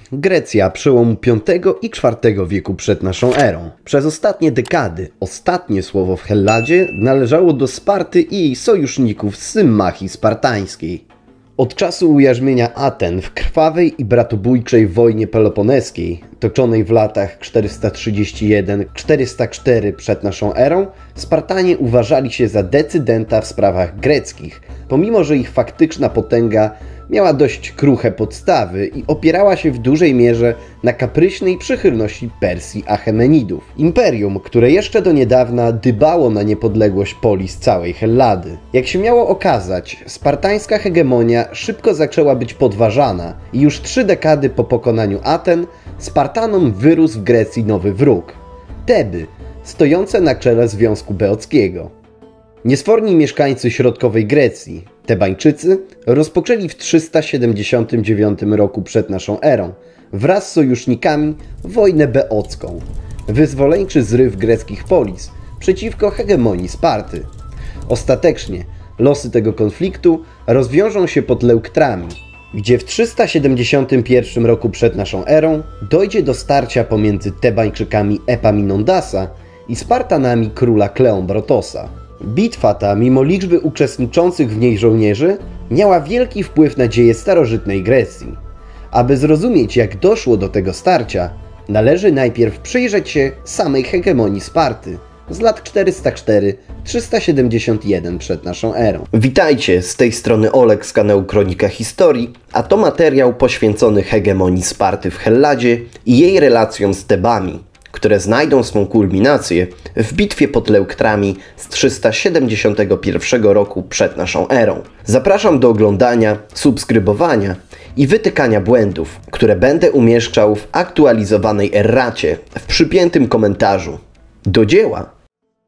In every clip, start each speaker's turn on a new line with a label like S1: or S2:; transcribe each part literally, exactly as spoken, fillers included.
S1: Grecja przełomu piątego i czwartego wieku przed naszą erą. Przez ostatnie dekady ostatnie słowo w Helladzie należało do Sparty i jej sojuszników z Symmachii Spartańskiej. Od czasu ujarzmienia Aten w krwawej i bratobójczej wojnie peloponeskiej, toczonej w latach czterysta trzydzieści jeden do czterysta cztery przed naszą erą, Spartanie uważali się za decydenta w sprawach greckich, pomimo że ich faktyczna potęga miała dość kruche podstawy i opierała się w dużej mierze na kapryśnej przychylności Persji Achemenidów. Imperium, które jeszcze do niedawna dbało na niepodległość polis całej Hellady. Jak się miało okazać, spartańska hegemonia szybko zaczęła być podważana i już trzy dekady po pokonaniu Aten Spartanom wyrósł w Grecji nowy wróg – Teby, stojące na czele Związku Beockiego. Niesforni mieszkańcy środkowej Grecji, Tebańczycy, rozpoczęli w trzysta siedemdziesiątym dziewiątym roku przed naszą erą wraz z sojusznikami wojnę beocką, wyzwoleńczy zryw greckich polis przeciwko hegemonii Sparty. Ostatecznie losy tego konfliktu rozwiążą się pod Leuktrami, gdzie w trzysta siedemdziesiątym pierwszym roku przed naszą erą dojdzie do starcia pomiędzy Tebańczykami Epaminondasa i Spartanami króla Kleombrotosa. Bitwa ta, mimo liczby uczestniczących w niej żołnierzy, miała wielki wpływ na dzieje starożytnej Grecji. Aby zrozumieć, jak doszło do tego starcia, należy najpierw przyjrzeć się samej hegemonii Sparty z lat czterysta cztery do trzysta siedemdziesiąt jeden przed naszą erą. Witajcie, z tej strony Olek z kanału Kronika Historii, a to materiał poświęcony hegemonii Sparty w Helladzie i jej relacjom z Tebami, które znajdą swą kulminację w bitwie pod Leuktrami z trzysta siedemdziesiątego pierwszego roku przed naszą erą. Zapraszam do oglądania, subskrybowania i wytykania błędów, które będę umieszczał w aktualizowanej erracie w przypiętym komentarzu. Do dzieła!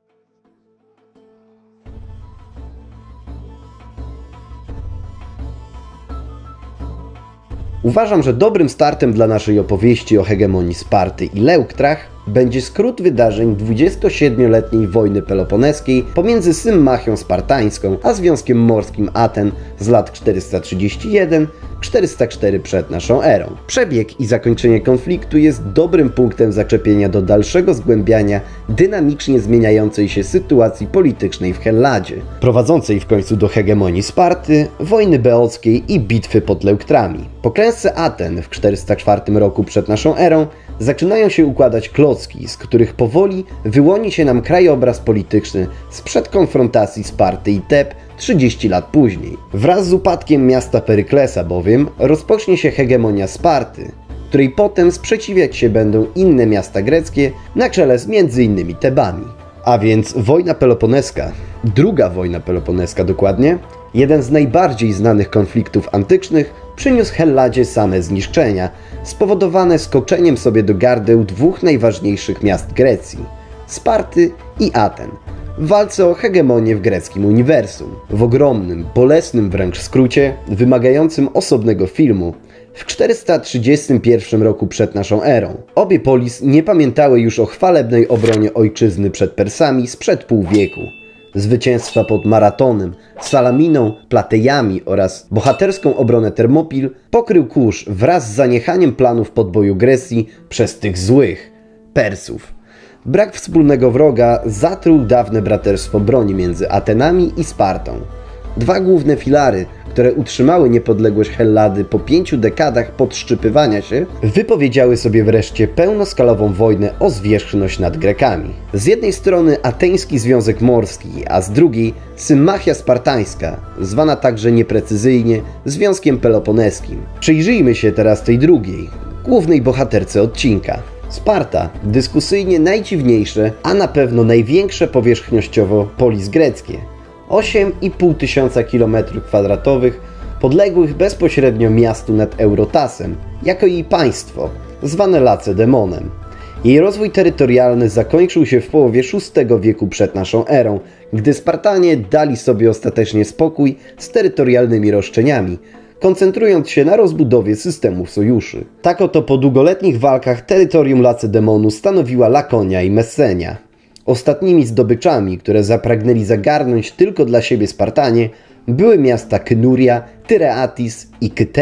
S1: Uważam, że dobrym startem dla naszej opowieści o hegemonii Sparty i Leuktrach będzie skrót wydarzeń dwudziestosiedmioletniej wojny peloponeskiej pomiędzy Symmachią Spartańską a Związkiem Morskim Aten z lat czterysta trzydzieści jeden do czterysta cztery przed naszą erą. Przebieg i zakończenie konfliktu jest dobrym punktem zaczepienia do dalszego zgłębiania dynamicznie zmieniającej się sytuacji politycznej w Helladzie, prowadzącej w końcu do hegemonii Sparty, wojny beockiej i bitwy pod Leuktrami. Po klęsce Aten w czterysta czwartym roku przed naszą erą zaczynają się układać klocki, z których powoli wyłoni się nam krajobraz polityczny sprzed konfrontacji Sparty i Teb trzydzieści lat później. Wraz z upadkiem miasta Peryklesa bowiem rozpocznie się hegemonia Sparty, której potem sprzeciwiać się będą inne miasta greckie na czele z między innymi Tebami. A więc wojna peloponeska, druga wojna peloponeska dokładnie, jeden z najbardziej znanych konfliktów antycznych, przyniósł Helladzie same zniszczenia, spowodowane skoczeniem sobie do gardeł dwóch najważniejszych miast Grecji – Sparty i Aten, w walce o hegemonię w greckim uniwersum. W ogromnym, bolesnym wręcz skrócie, wymagającym osobnego filmu, w czterysta trzydziestym pierwszym roku przed naszą erą obie polis nie pamiętały już o chwalebnej obronie ojczyzny przed Persami sprzed pół wieku. Zwycięstwa pod Maratonem, Salaminą, Platejami oraz bohaterską obronę Termopil pokrył kurz wraz z zaniechaniem planów podboju Grecji przez tych złych Persów. Brak wspólnego wroga zatruł dawne braterstwo broni między Atenami i Spartą. Dwa główne filary, które utrzymały niepodległość Hellady po pięciu dekadach podszczypywania się, wypowiedziały sobie wreszcie pełnoskalową wojnę o zwierzchność nad Grekami. Z jednej strony Ateński Związek Morski, a z drugiej Symmachia Spartańska, zwana także nieprecyzyjnie Związkiem Peloponeskim. Przyjrzyjmy się teraz tej drugiej, głównej bohaterce odcinka. Sparta, dyskusyjnie najdziwniejsze, a na pewno największe powierzchnościowo polis greckie. osiem i pół tysiąca kilometrów kwadratowych, podległych bezpośrednio miastu nad Eurotasem, jako jej państwo, zwane Lacedemonem. Jej rozwój terytorialny zakończył się w połowie szóstego wieku przed naszą erą, gdy Spartanie dali sobie ostatecznie spokój z terytorialnymi roszczeniami, koncentrując się na rozbudowie systemów sojuszy. Tak oto po długoletnich walkach terytorium Lacedemonu stanowiła Lakonia i Messenia. Ostatnimi zdobyczami, które zapragnęli zagarnąć tylko dla siebie Spartanie, były miasta Kynuria, Tyreatis i Kytera.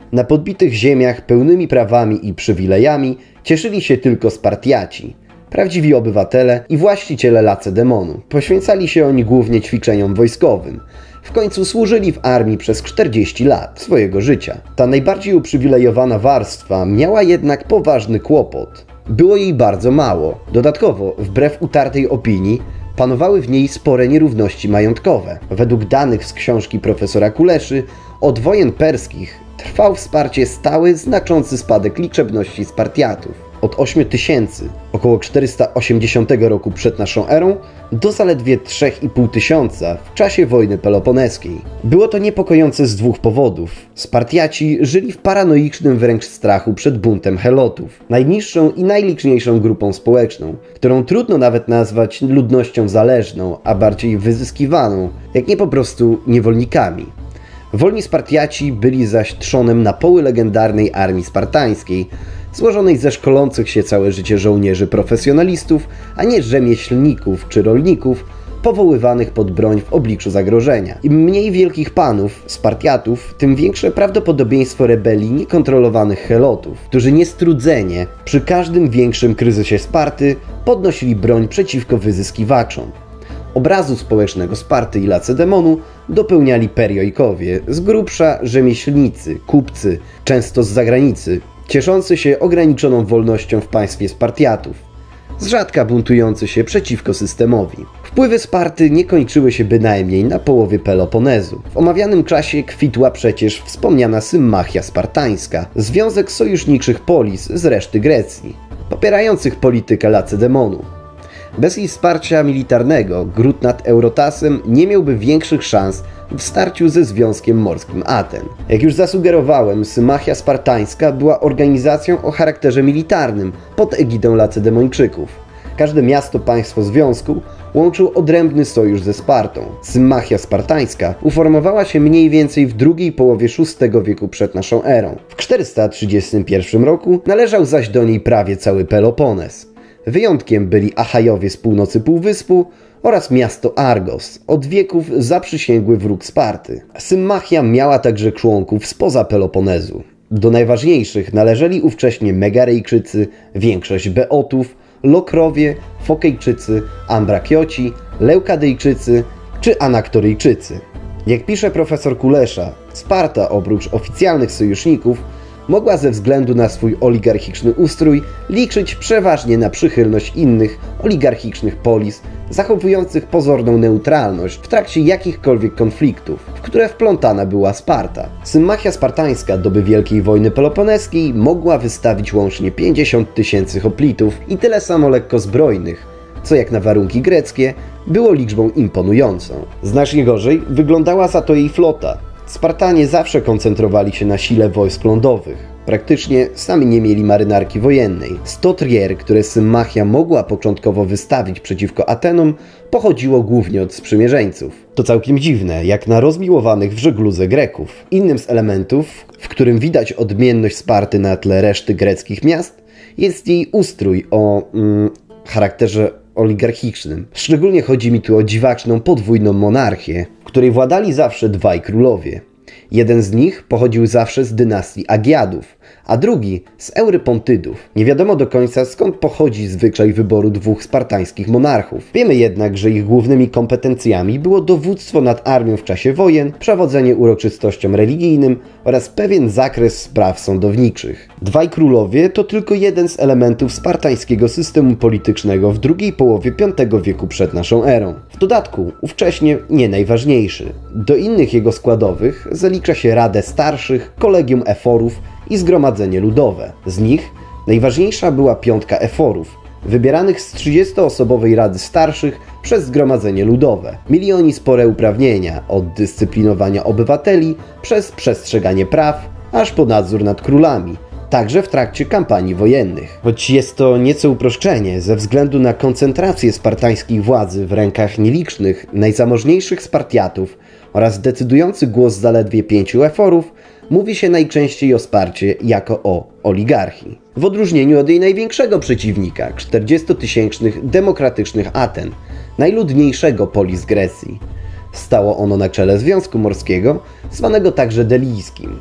S1: na podbitych ziemiach pełnymi prawami i przywilejami cieszyli się tylko Spartiaci, prawdziwi obywatele i właściciele Lacedemonu. Poświęcali się oni głównie ćwiczeniom wojskowym. W końcu służyli w armii przez czterdzieści lat swojego życia. Ta najbardziej uprzywilejowana warstwa miała jednak poważny kłopot. Było jej bardzo mało. Dodatkowo, wbrew utartej opinii, panowały w niej spore nierówności majątkowe. Według danych z książki profesora Kuleszy, od wojen perskich trwał w Sparcie stały, znaczący spadek liczebności Spartiatów. Od ośmiu tysięcy, około czterysta osiemdziesiątego roku przed naszą erą, do zaledwie trzy i pół tysiąca w czasie wojny peloponeskiej. Było to niepokojące z dwóch powodów. Spartiaci żyli w paranoicznym wręcz strachu przed buntem Helotów, najniższą i najliczniejszą grupą społeczną, którą trudno nawet nazwać ludnością zależną, a bardziej wyzyskiwaną, jak nie po prostu niewolnikami. Wolni Spartiaci byli zaś trzonem na poły legendarnej armii spartańskiej, złożonej ze szkolących się całe życie żołnierzy profesjonalistów, a nie rzemieślników czy rolników powoływanych pod broń w obliczu zagrożenia. Im mniej wielkich panów, Spartiatów, tym większe prawdopodobieństwo rebelii niekontrolowanych Helotów, którzy niestrudzenie przy każdym większym kryzysie Sparty podnosili broń przeciwko wyzyskiwaczom. Obrazu społecznego Sparty i Lacedemonu dopełniali perioikowie, z grubsza rzemieślnicy, kupcy, często z zagranicy, cieszący się ograniczoną wolnością w państwie Spartiatów, z rzadka buntujący się przeciwko systemowi. Wpływy Sparty nie kończyły się bynajmniej na połowie Peloponezu. W omawianym czasie kwitła przecież wspomniana Symmachia spartańska, związek sojuszniczych polis z reszty Grecji, popierających politykę Lacedemonu. Bez jej wsparcia militarnego gród nad Eurotasem nie miałby większych szans w starciu ze Związkiem Morskim Aten. Jak już zasugerowałem, Symmachia spartańska była organizacją o charakterze militarnym pod egidą Lacedemończyków. Każde miasto-państwo związku łączył odrębny sojusz ze Spartą. Symmachia spartańska uformowała się mniej więcej w drugiej połowie szóstego wieku przed naszą erą. W czterysta trzydziestym pierwszym roku należał zaś do niej prawie cały Pelopones. Wyjątkiem byli Achajowie z północy półwyspu oraz miasto Argos, od wieków zaprzysięgły wróg Sparty. Symmachia miała także członków spoza Peloponezu. Do najważniejszych należeli ówcześnie Megarejczycy, większość Beotów, Lokrowie, Fokejczycy, Ambrakioci, Leukadejczycy czy Anaktoryjczycy. Jak pisze profesor Kulesza, Sparta oprócz oficjalnych sojuszników mogła ze względu na swój oligarchiczny ustrój liczyć przeważnie na przychylność innych oligarchicznych polis, zachowujących pozorną neutralność w trakcie jakichkolwiek konfliktów, w które wplątana była Sparta. Symmachia spartańska doby Wielkiej Wojny Peloponeskiej mogła wystawić łącznie pięćdziesiąt tysięcy hoplitów i tyle samo lekkozbrojnych, co jak na warunki greckie było liczbą imponującą. Znacznie gorzej wyglądała za to jej flota. Spartanie zawsze koncentrowali się na sile wojsk lądowych. Praktycznie sami nie mieli marynarki wojennej. sto trier, które Symmachia mogła początkowo wystawić przeciwko Atenom, pochodziło głównie od sprzymierzeńców. To całkiem dziwne, jak na rozmiłowanych w żegluze Greków. Innym z elementów, w którym widać odmienność Sparty na tle reszty greckich miast, jest jej ustrój o mm, charakterze oligarchicznym. Szczególnie chodzi mi tu o dziwaczną podwójną monarchię, w której władali zawsze dwaj królowie. Jeden z nich pochodził zawsze z dynastii Agiadów, a drugi z Eurypontydów. Nie wiadomo do końca, skąd pochodzi zwyczaj wyboru dwóch spartańskich monarchów. Wiemy jednak, że ich głównymi kompetencjami było dowództwo nad armią w czasie wojen, przewodzenie uroczystościom religijnym oraz pewien zakres spraw sądowniczych. Dwaj królowie to tylko jeden z elementów spartańskiego systemu politycznego w drugiej połowie piątego wieku przed naszą erą. W dodatku, ówcześnie nie najważniejszy. Do innych jego składowych zalicza się Radę Starszych, Kolegium Eforów i Zgromadzenie Ludowe. Z nich najważniejsza była piątka eforów, wybieranych z trzydziestoosobowej Rady Starszych przez Zgromadzenie Ludowe. Mieli oni spore uprawnienia, od dyscyplinowania obywateli, przez przestrzeganie praw, aż po nadzór nad królami, także w trakcie kampanii wojennych. Choć jest to nieco uproszczenie, ze względu na koncentrację spartańskiej władzy w rękach nielicznych, najzamożniejszych Spartiatów oraz decydujący głos zaledwie pięciu eforów, mówi się najczęściej o Sparcie jako o oligarchii. W odróżnieniu od jej największego przeciwnika, czterdziestotysięcznych demokratycznych Aten, najludniejszego polis Grecji. Stało ono na czele Związku Morskiego, zwanego także Delijskim.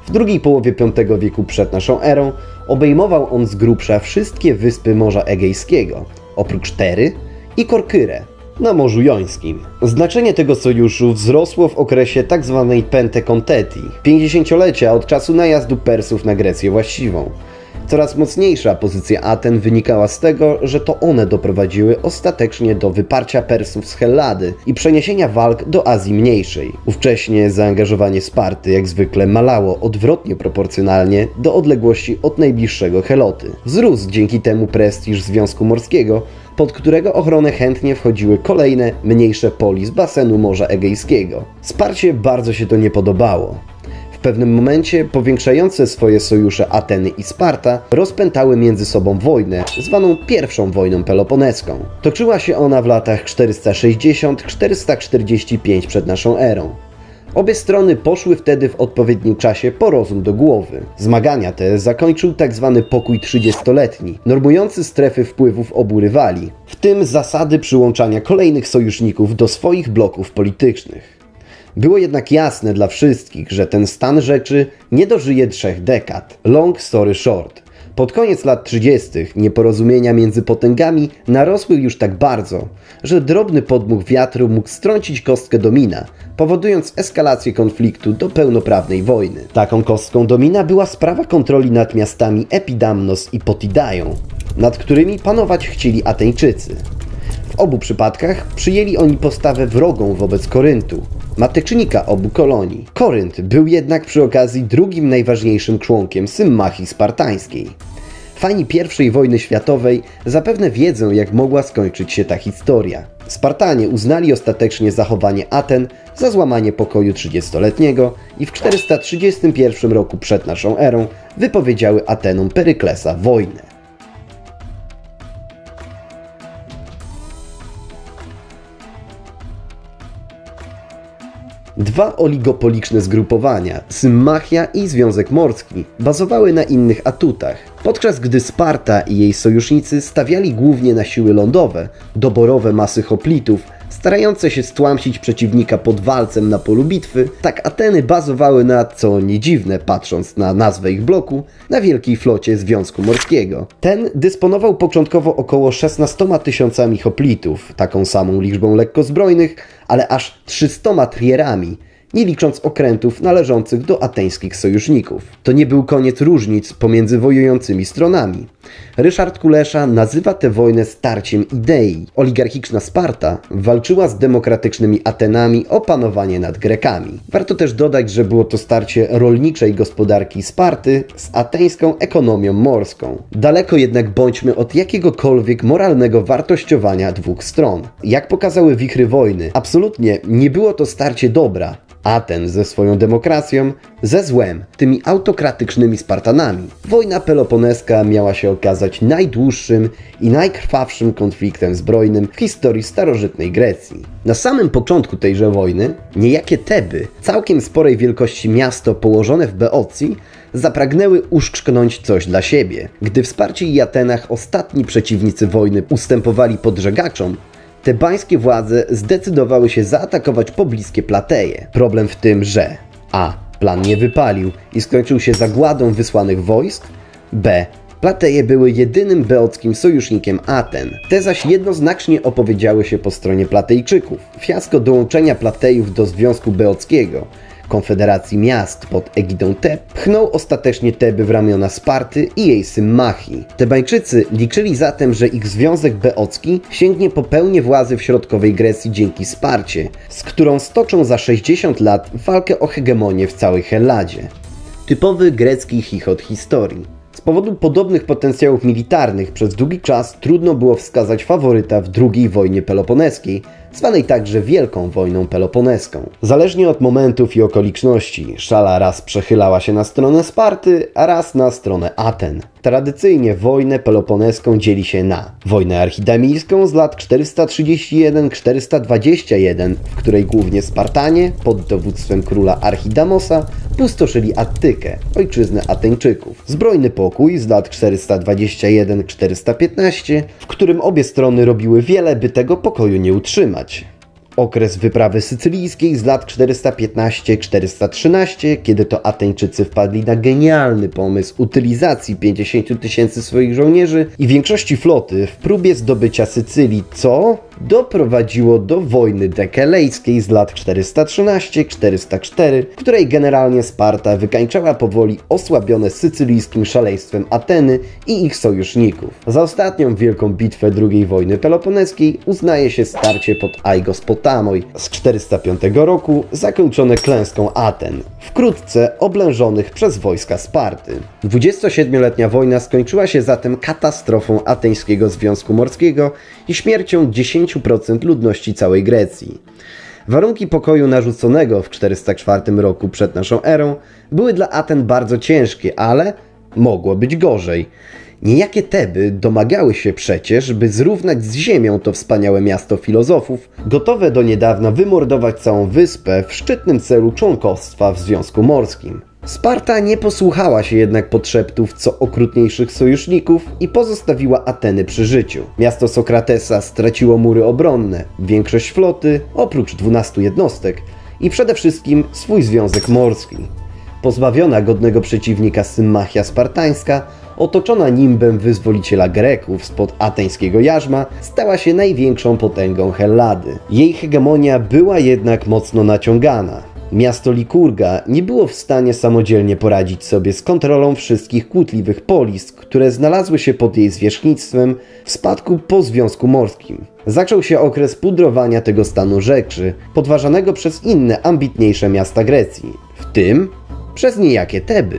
S1: W drugiej połowie piątego wieku przed naszą erą obejmował on z grubsza wszystkie wyspy Morza Egejskiego, oprócz Tery i Korkyrę na Morzu Jońskim. Znaczenie tego sojuszu wzrosło w okresie tzw. Pentekonteti, pięćdziesięciolecia od czasu najazdu Persów na Grecję właściwą. Coraz mocniejsza pozycja Aten wynikała z tego, że to one doprowadziły ostatecznie do wyparcia Persów z Hellady i przeniesienia walk do Azji Mniejszej. Ówcześnie zaangażowanie Sparty jak zwykle malało odwrotnie proporcjonalnie do odległości od najbliższego Heloty. Wzrósł dzięki temu prestiż Związku Morskiego, pod którego ochronę chętnie wchodziły kolejne, mniejsze poli z basenu Morza Egejskiego. Sparcie bardzo się to nie podobało. W pewnym momencie powiększające swoje sojusze Ateny i Sparta rozpętały między sobą wojnę, zwaną pierwszą wojną peloponeską. Toczyła się ona w latach czterysta sześćdziesiąt czterysta czterdzieści pięć przed naszą erą. Obie strony poszły wtedy w odpowiednim czasie po rozum do głowy. Zmagania te zakończył tzw. pokój trzydziestoletni, normujący strefy wpływów obu rywali, w tym zasady przyłączania kolejnych sojuszników do swoich bloków politycznych. Było jednak jasne dla wszystkich, że ten stan rzeczy nie dożyje trzech dekad. Long story short. Pod koniec lat trzydziestych nieporozumienia między potęgami narosły już tak bardzo, że drobny podmuch wiatru mógł strącić kostkę domina, powodując eskalację konfliktu do pełnoprawnej wojny. Taką kostką domina była sprawa kontroli nad miastami Epidamnos i Potidaią, nad którymi panować chcieli Ateńczycy. W obu przypadkach przyjęli oni postawę wrogą wobec Koryntu, matecznika obu kolonii. Korynt był jednak przy okazji drugim najważniejszym członkiem Symmachii Spartańskiej. Fani pierwszej wojny światowej zapewne wiedzą, jak mogła skończyć się ta historia. Spartanie uznali ostatecznie zachowanie Aten za złamanie pokoju trzydziestoletniego i w czterysta trzydziestym pierwszym roku przed naszą erą wypowiedziały Atenom Peryklesa wojnę. Dwa oligopoliczne zgrupowania, Symmachia i Związek Morski, bazowały na innych atutach, podczas gdy Sparta i jej sojusznicy stawiali głównie na siły lądowe, doborowe masy hoplitów, starające się stłamsić przeciwnika pod walcem na polu bitwy, tak Ateny bazowały na, co nie dziwne patrząc na nazwę ich bloku, na wielkiej flocie Związku Morskiego. Ten dysponował początkowo około szesnastoma tysiącami hoplitów, taką samą liczbą lekkozbrojnych, ale aż trzystoma trierami, nie licząc okrętów należących do ateńskich sojuszników. To nie był koniec różnic pomiędzy wojującymi stronami. Ryszard Kulesza nazywa tę wojnę starciem idei. Oligarchiczna Sparta walczyła z demokratycznymi Atenami o panowanie nad Grekami. Warto też dodać, że było to starcie rolniczej gospodarki Sparty z ateńską ekonomią morską. Daleko jednak bądźmy od jakiegokolwiek moralnego wartościowania dwóch stron. Jak pokazały wichry wojny, absolutnie nie było to starcie dobra. Aten ze swoją demokracją, ze złem, tymi autokratycznymi Spartanami. Wojna peloponeska miała się okazać najdłuższym i najkrwawszym konfliktem zbrojnym w historii starożytnej Grecji. Na samym początku tejże wojny niejakie Teby, całkiem sporej wielkości miasto położone w Beocji, zapragnęły uszczknąć coś dla siebie. Gdy w Sparcie i Atenach ostatni przeciwnicy wojny ustępowali podżegaczom, tebańskie władze zdecydowały się zaatakować pobliskie Plateje. Problem w tym, że a. plan nie wypalił i skończył się zagładą wysłanych wojsk, b. Plateje były jedynym beockim sojusznikiem Aten. Te zaś jednoznacznie opowiedziały się po stronie Platejczyków. Fiasko dołączenia Platejów do Związku Beockiego, konfederacji miast pod egidą Teb, pchnął ostatecznie Teby w ramiona Sparty i jej Symmachii. Tebańczycy liczyli zatem, że ich Związek Beocki sięgnie po pełnię władzy w środkowej Grecji dzięki Sparcie, z którą stoczą za sześćdziesiąt lat walkę o hegemonię w całej Helladzie. Typowy grecki chichot historii. Z powodu podobnych potencjałów militarnych przez długi czas trudno było wskazać faworyta w drugiej wojnie peloponeskiej, zwanej także Wielką Wojną Peloponeską. Zależnie od momentów i okoliczności, szala raz przechylała się na stronę Sparty, a raz na stronę Aten. Tradycyjnie wojnę peloponeską dzieli się na wojnę archidamijską z lat czterysta trzydzieści jeden do czterysta dwadzieścia jeden, w której głównie Spartanie pod dowództwem króla Archidamosa pustoszyli Attykę, ojczyznę Ateńczyków. Zbrojny pokój z lat czterysta dwadzieścia jeden do czterysta piętnaście, w którym obie strony robiły wiele, by tego pokoju nie utrzymać. Okres wyprawy sycylijskiej z lat czterysta piętnaście czterysta trzynaście, kiedy to Ateńczycy wpadli na genialny pomysł utylizacji pięćdziesięciu tysięcy swoich żołnierzy i większości floty w próbie zdobycia Sycylii, co doprowadziło do wojny dekelejskiej z lat czterysta trzynaście czterysta cztery, w której generalnie Sparta wykańczała powoli osłabione sycylijskim szaleństwem Ateny i ich sojuszników. Za ostatnią wielką bitwę drugiej wojny peloponeskiej uznaje się starcie pod Aigos Potamoi z czterysta piątego roku, zakończone klęską Aten, wkrótce oblężonych przez wojska Sparty. dwudziestosiedmioletnia wojna skończyła się zatem katastrofą Ateńskiego Związku Morskiego i śmiercią dziesięciu procent ludności całej Grecji. Warunki pokoju narzuconego w czterysta czwartym roku przed naszą erą były dla Aten bardzo ciężkie, ale mogło być gorzej. Niejakie Teby domagały się przecież, by zrównać z ziemią to wspaniałe miasto filozofów, gotowe do niedawna wymordować całą wyspę w szczytnym celu członkostwa w Związku Morskim. Sparta nie posłuchała się jednak podszeptów co okrutniejszych sojuszników i pozostawiła Ateny przy życiu. Miasto Sokratesa straciło mury obronne, większość floty, oprócz dwunastu jednostek i przede wszystkim swój związek morski. Pozbawiona godnego przeciwnika Symmachia Spartańska, otoczona nimbem wyzwoliciela Greków spod ateńskiego jarzma, stała się największą potęgą Hellady. Jej hegemonia była jednak mocno naciągana. Miasto Likurga nie było w stanie samodzielnie poradzić sobie z kontrolą wszystkich kłótliwych polis, które znalazły się pod jej zwierzchnictwem w spadku po Związku Morskim. Zaczął się okres pudrowania tego stanu rzeczy, podważanego przez inne ambitniejsze miasta Grecji, w tym przez niejakie Teby.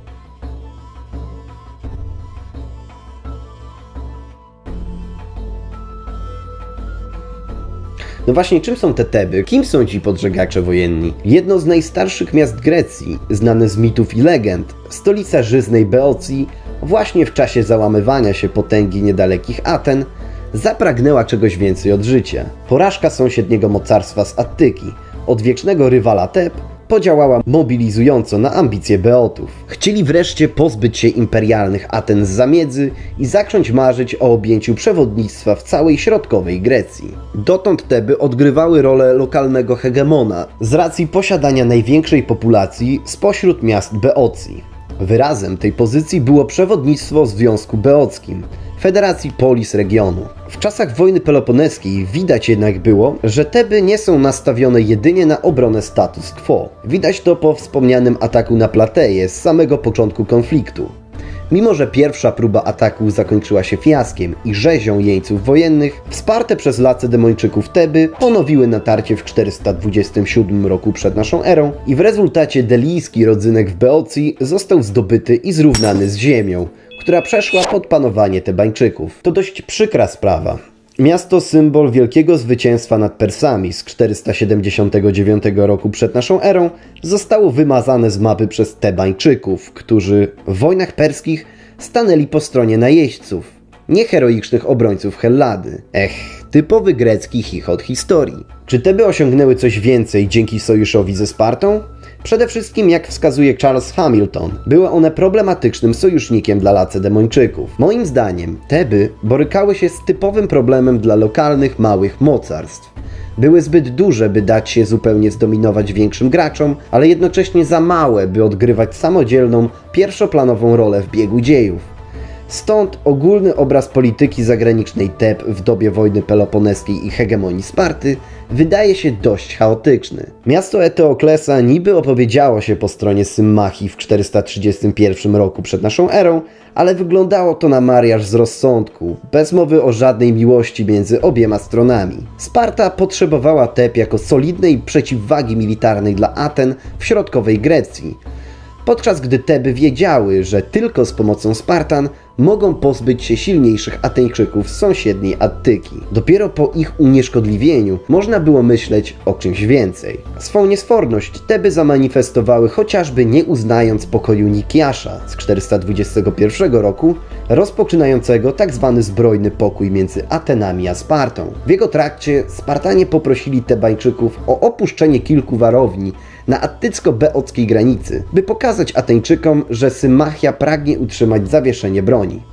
S1: No właśnie, czym są te Teby? Kim są ci podżegacze wojenni? Jedno z najstarszych miast Grecji, znane z mitów i legend, stolica żyznej Beocji, właśnie w czasie załamywania się potęgi niedalekich Aten, zapragnęła czegoś więcej od życia. Porażka sąsiedniego mocarstwa z Attyki, odwiecznego rywala Teb, podziałała mobilizująco na ambicje Beotów. Chcieli wreszcie pozbyć się imperialnych Aten z zamiedzy i zacząć marzyć o objęciu przewodnictwa w całej środkowej Grecji. Dotąd Teby odgrywały rolę lokalnego hegemona z racji posiadania największej populacji spośród miast Beocji. Wyrazem tej pozycji było przewodnictwo w Związku Beockim, Federacji Polis regionu. W czasach wojny peloponeskiej widać jednak było, że Teby nie są nastawione jedynie na obronę status quo. Widać to po wspomnianym ataku na Plateję z samego początku konfliktu. Mimo że pierwsza próba ataku zakończyła się fiaskiem i rzezią jeńców wojennych, wsparte przez Lacedemończyków Teby ponowiły natarcie w czterysta dwudziestym siódmym roku przed naszą erą i w rezultacie delijski rodzynek w Beocji został zdobyty i zrównany z ziemią, która przeszła pod panowanie Tebańczyków. To dość przykra sprawa. Miasto symbol wielkiego zwycięstwa nad Persami z czterysta siedemdziesiątego dziewiątego roku przed naszą erą zostało wymazane z mapy przez Tebańczyków, którzy w wojnach perskich stanęli po stronie najeźdźców, nie heroicznych obrońców Hellady. Ech, typowy grecki chichot historii. Czy Teby osiągnęły coś więcej dzięki sojuszowi ze Spartą? Przede wszystkim, jak wskazuje Charles Hamilton, były one problematycznym sojusznikiem dla Lacedemończyków. Moim zdaniem Teby borykały się z typowym problemem dla lokalnych małych mocarstw. Były zbyt duże, by dać się zupełnie zdominować większym graczom, ale jednocześnie za małe, by odgrywać samodzielną, pierwszoplanową rolę w biegu dziejów. Stąd ogólny obraz polityki zagranicznej Teb w dobie wojny peloponeskiej i hegemonii Sparty wydaje się dość chaotyczny. Miasto Eteoklesa niby opowiedziało się po stronie Symmachii w czterysta trzydziestym pierwszym roku przed naszą erą, ale wyglądało to na mariaż z rozsądku, bez mowy o żadnej miłości między obiema stronami. Sparta potrzebowała Teb jako solidnej przeciwwagi militarnej dla Aten w środkowej Grecji, podczas gdy Teby wiedziały, że tylko z pomocą Spartan mogą pozbyć się silniejszych Ateńczyków z sąsiedniej Attyki. Dopiero po ich unieszkodliwieniu można było myśleć o czymś więcej. Swą niesforność Teby zamanifestowały chociażby nie uznając pokoju Nikiasza z czterysta dwudziestego pierwszego roku, rozpoczynającego tzw. zbrojny pokój między Atenami a Spartą. W jego trakcie Spartanie poprosili Tebańczyków o opuszczenie kilku warowni na attycko-beockiej granicy, by pokazać Ateńczykom, że Symmachia pragnie utrzymać zawieszenie broni.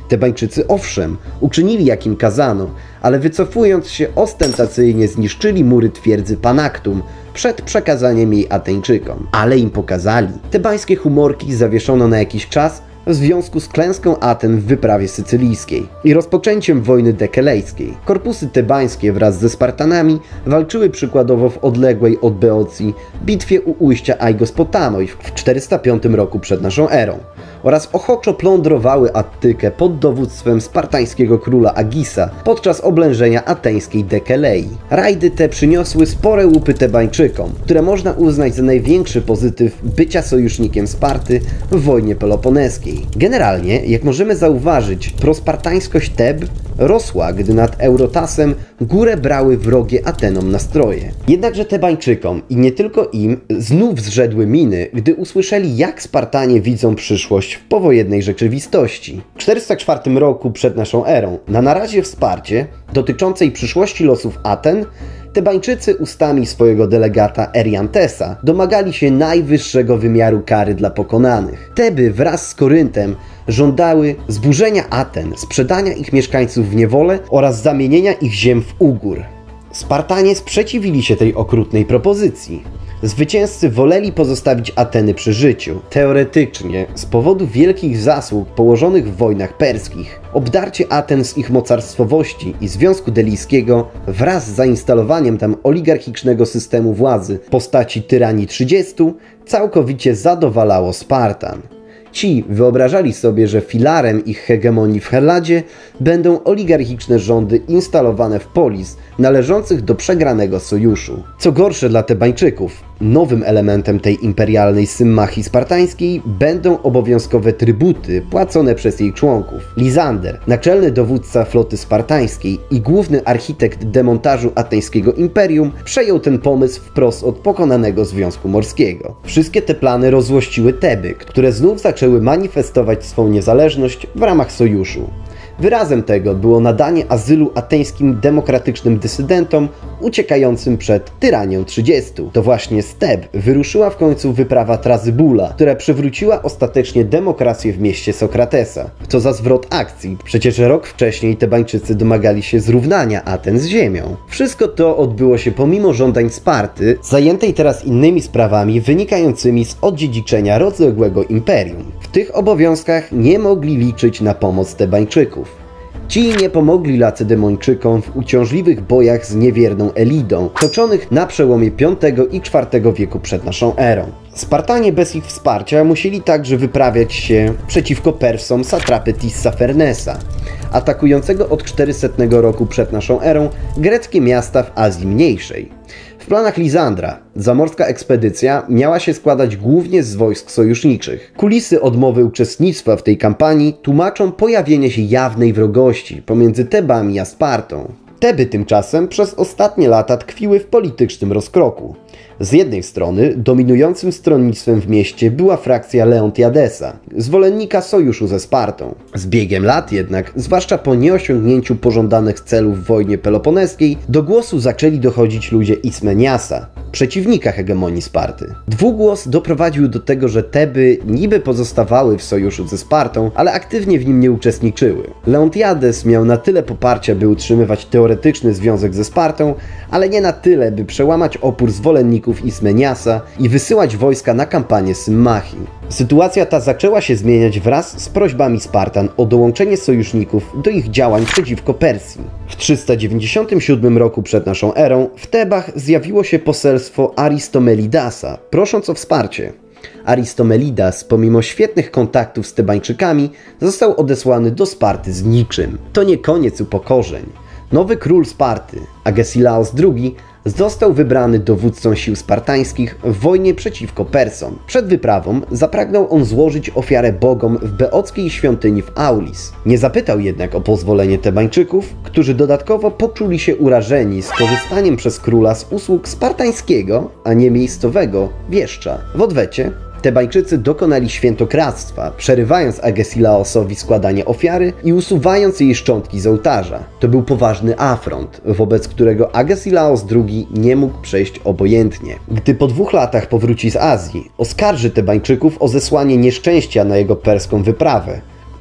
S1: Tebańczycy owszem, uczynili jak im kazano, ale wycofując się ostentacyjnie zniszczyli mury twierdzy Panaktum przed przekazaniem jej Ateńczykom. Ale im pokazali. Tebańskie humorki zawieszono na jakiś czas w związku z klęską Aten w wyprawie sycylijskiej i rozpoczęciem wojny dekelejskiej. Korpusy tebańskie wraz ze Spartanami walczyły przykładowo w odległej od Beocji bitwie u ujścia Aigospotamoi w czterysta piątym roku przed naszą erą oraz ochoczo plądrowały Attykę pod dowództwem spartańskiego króla Agisa podczas oblężenia ateńskiej Dekelei. Rajdy te przyniosły spore łupy Tebańczykom, które można uznać za największy pozytyw bycia sojusznikiem Sparty w wojnie peloponeskiej. Generalnie, jak możemy zauważyć, prospartańskość Teb rosła, gdy nad Eurotasem górę brały wrogie Atenom nastroje. Jednakże Tebańczykom i nie tylko im znów zrzedły miny, gdy usłyszeli, jak Spartanie widzą przyszłość w powojennej rzeczywistości. W czterysta czwartym roku przed naszą erą, na narazie wsparcie dotyczącej przyszłości losów Aten, Tebańczycy ustami swojego delegata Eriantesa domagali się najwyższego wymiaru kary dla pokonanych. Teby wraz z Koryntem żądały zburzenia Aten, sprzedania ich mieszkańców w niewolę oraz zamienienia ich ziem w ugór. Spartanie sprzeciwili się tej okrutnej propozycji. Zwycięzcy woleli pozostawić Ateny przy życiu. Teoretycznie, z powodu wielkich zasług położonych w wojnach perskich, obdarcie Aten z ich mocarstwowości i Związku Delijskiego wraz z zainstalowaniem tam oligarchicznego systemu władzy w postaci tyranii trzydziestu całkowicie zadowalało Spartan. Ci wyobrażali sobie, że filarem ich hegemonii w Helladzie będą oligarchiczne rządy instalowane w polis należących do przegranego sojuszu. Co gorsze dla Tebańczyków, nowym elementem tej imperialnej symmachii spartańskiej będą obowiązkowe trybuty płacone przez jej członków. Lizander, naczelny dowódca floty spartańskiej i główny architekt demontażu ateńskiego imperium, przejął ten pomysł wprost od pokonanego Związku Morskiego. Wszystkie te plany rozzłościły Teby, które znów zaczęły manifestować swą niezależność w ramach sojuszu. Wyrazem tego było nadanie azylu ateńskim demokratycznym dysydentom uciekającym przed tyranią trzydziestu. To właśnie z Teb wyruszyła w końcu wyprawa Trasybula, która przywróciła ostatecznie demokrację w mieście Sokratesa. Co za zwrot akcji, przecież rok wcześniej Tebańczycy domagali się zrównania Aten z ziemią. Wszystko to odbyło się pomimo żądań Sparty, zajętej teraz innymi sprawami wynikającymi z odziedziczenia rozległego imperium. W tych obowiązkach nie mogli liczyć na pomoc Tebańczyków. Ci nie pomogli Lacedemończykom w uciążliwych bojach z niewierną Elidą, toczonych na przełomie piątego i czwartego wieku przed naszą erą. Spartanie bez ich wsparcia musieli także wyprawiać się przeciwko Persom satrapy Tissafernesa, atakującego od czterysetnego roku przed naszą erą greckie miasta w Azji Mniejszej. W planach Lizandra zamorska ekspedycja miała się składać głównie z wojsk sojuszniczych. Kulisy odmowy uczestnictwa w tej kampanii tłumaczą pojawienie się jawnej wrogości pomiędzy Tebami a Spartą. Teby tymczasem przez ostatnie lata tkwiły w politycznym rozkroku. Z jednej strony dominującym stronnictwem w mieście była frakcja Leontiadesa, zwolennika sojuszu ze Spartą. Z biegiem lat jednak, zwłaszcza po nieosiągnięciu pożądanych celów w wojnie peloponeskiej, do głosu zaczęli dochodzić ludzie Ismeniasa, przeciwnika hegemonii Sparty. Dwugłos doprowadził do tego, że Teby niby pozostawały w sojuszu ze Spartą, ale aktywnie w nim nie uczestniczyły. Leontiades miał na tyle poparcia, by utrzymywać teoretyczny związek ze Spartą, ale nie na tyle, by przełamać opór zwolenników Ismeniasa i wysyłać wojska na kampanię Symmachii. Sytuacja ta zaczęła się zmieniać wraz z prośbami Spartan o dołączenie sojuszników do ich działań przeciwko Persji. W trzysta dziewięćdziesiątym siódmym roku przed naszą erą w Tebach zjawiło się poselstwo Aristomelidasa, prosząc o wsparcie. Aristomelidas, pomimo świetnych kontaktów z Tebańczykami, został odesłany do Sparty z niczym. To nie koniec upokorzeń. Nowy król Sparty, Agesilaos drugi, został wybrany dowódcą sił spartańskich w wojnie przeciwko Persom. Przed wyprawą zapragnął on złożyć ofiarę bogom w beockiej świątyni w Aulis. Nie zapytał jednak o pozwolenie Tebańczyków, którzy dodatkowo poczuli się urażeni skorzystaniem przez króla z usług spartańskiego, a nie miejscowego wieszcza. W odwecie Tebańczycy dokonali świętokradztwa, przerywając Agesilaosowi składanie ofiary i usuwając jej szczątki z ołtarza. To był poważny afront, wobec którego Agesilaos drugi nie mógł przejść obojętnie. Gdy po dwóch latach powróci z Azji, oskarży Tebańczyków o zesłanie nieszczęścia na jego perską wyprawę,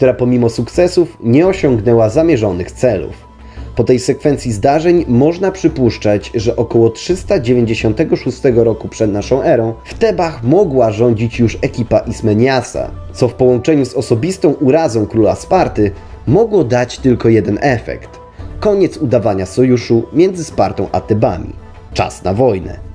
S1: która pomimo sukcesów nie osiągnęła zamierzonych celów. Po tej sekwencji zdarzeń można przypuszczać, że około trzysta dziewięćdziesiątego szóstego roku przed naszą erą w Tebach mogła rządzić już ekipa Ismeniasa, co w połączeniu z osobistą urazą króla Sparty mogło dać tylko jeden efekt – koniec udawania sojuszu między Spartą a Tebami. Czas na wojnę.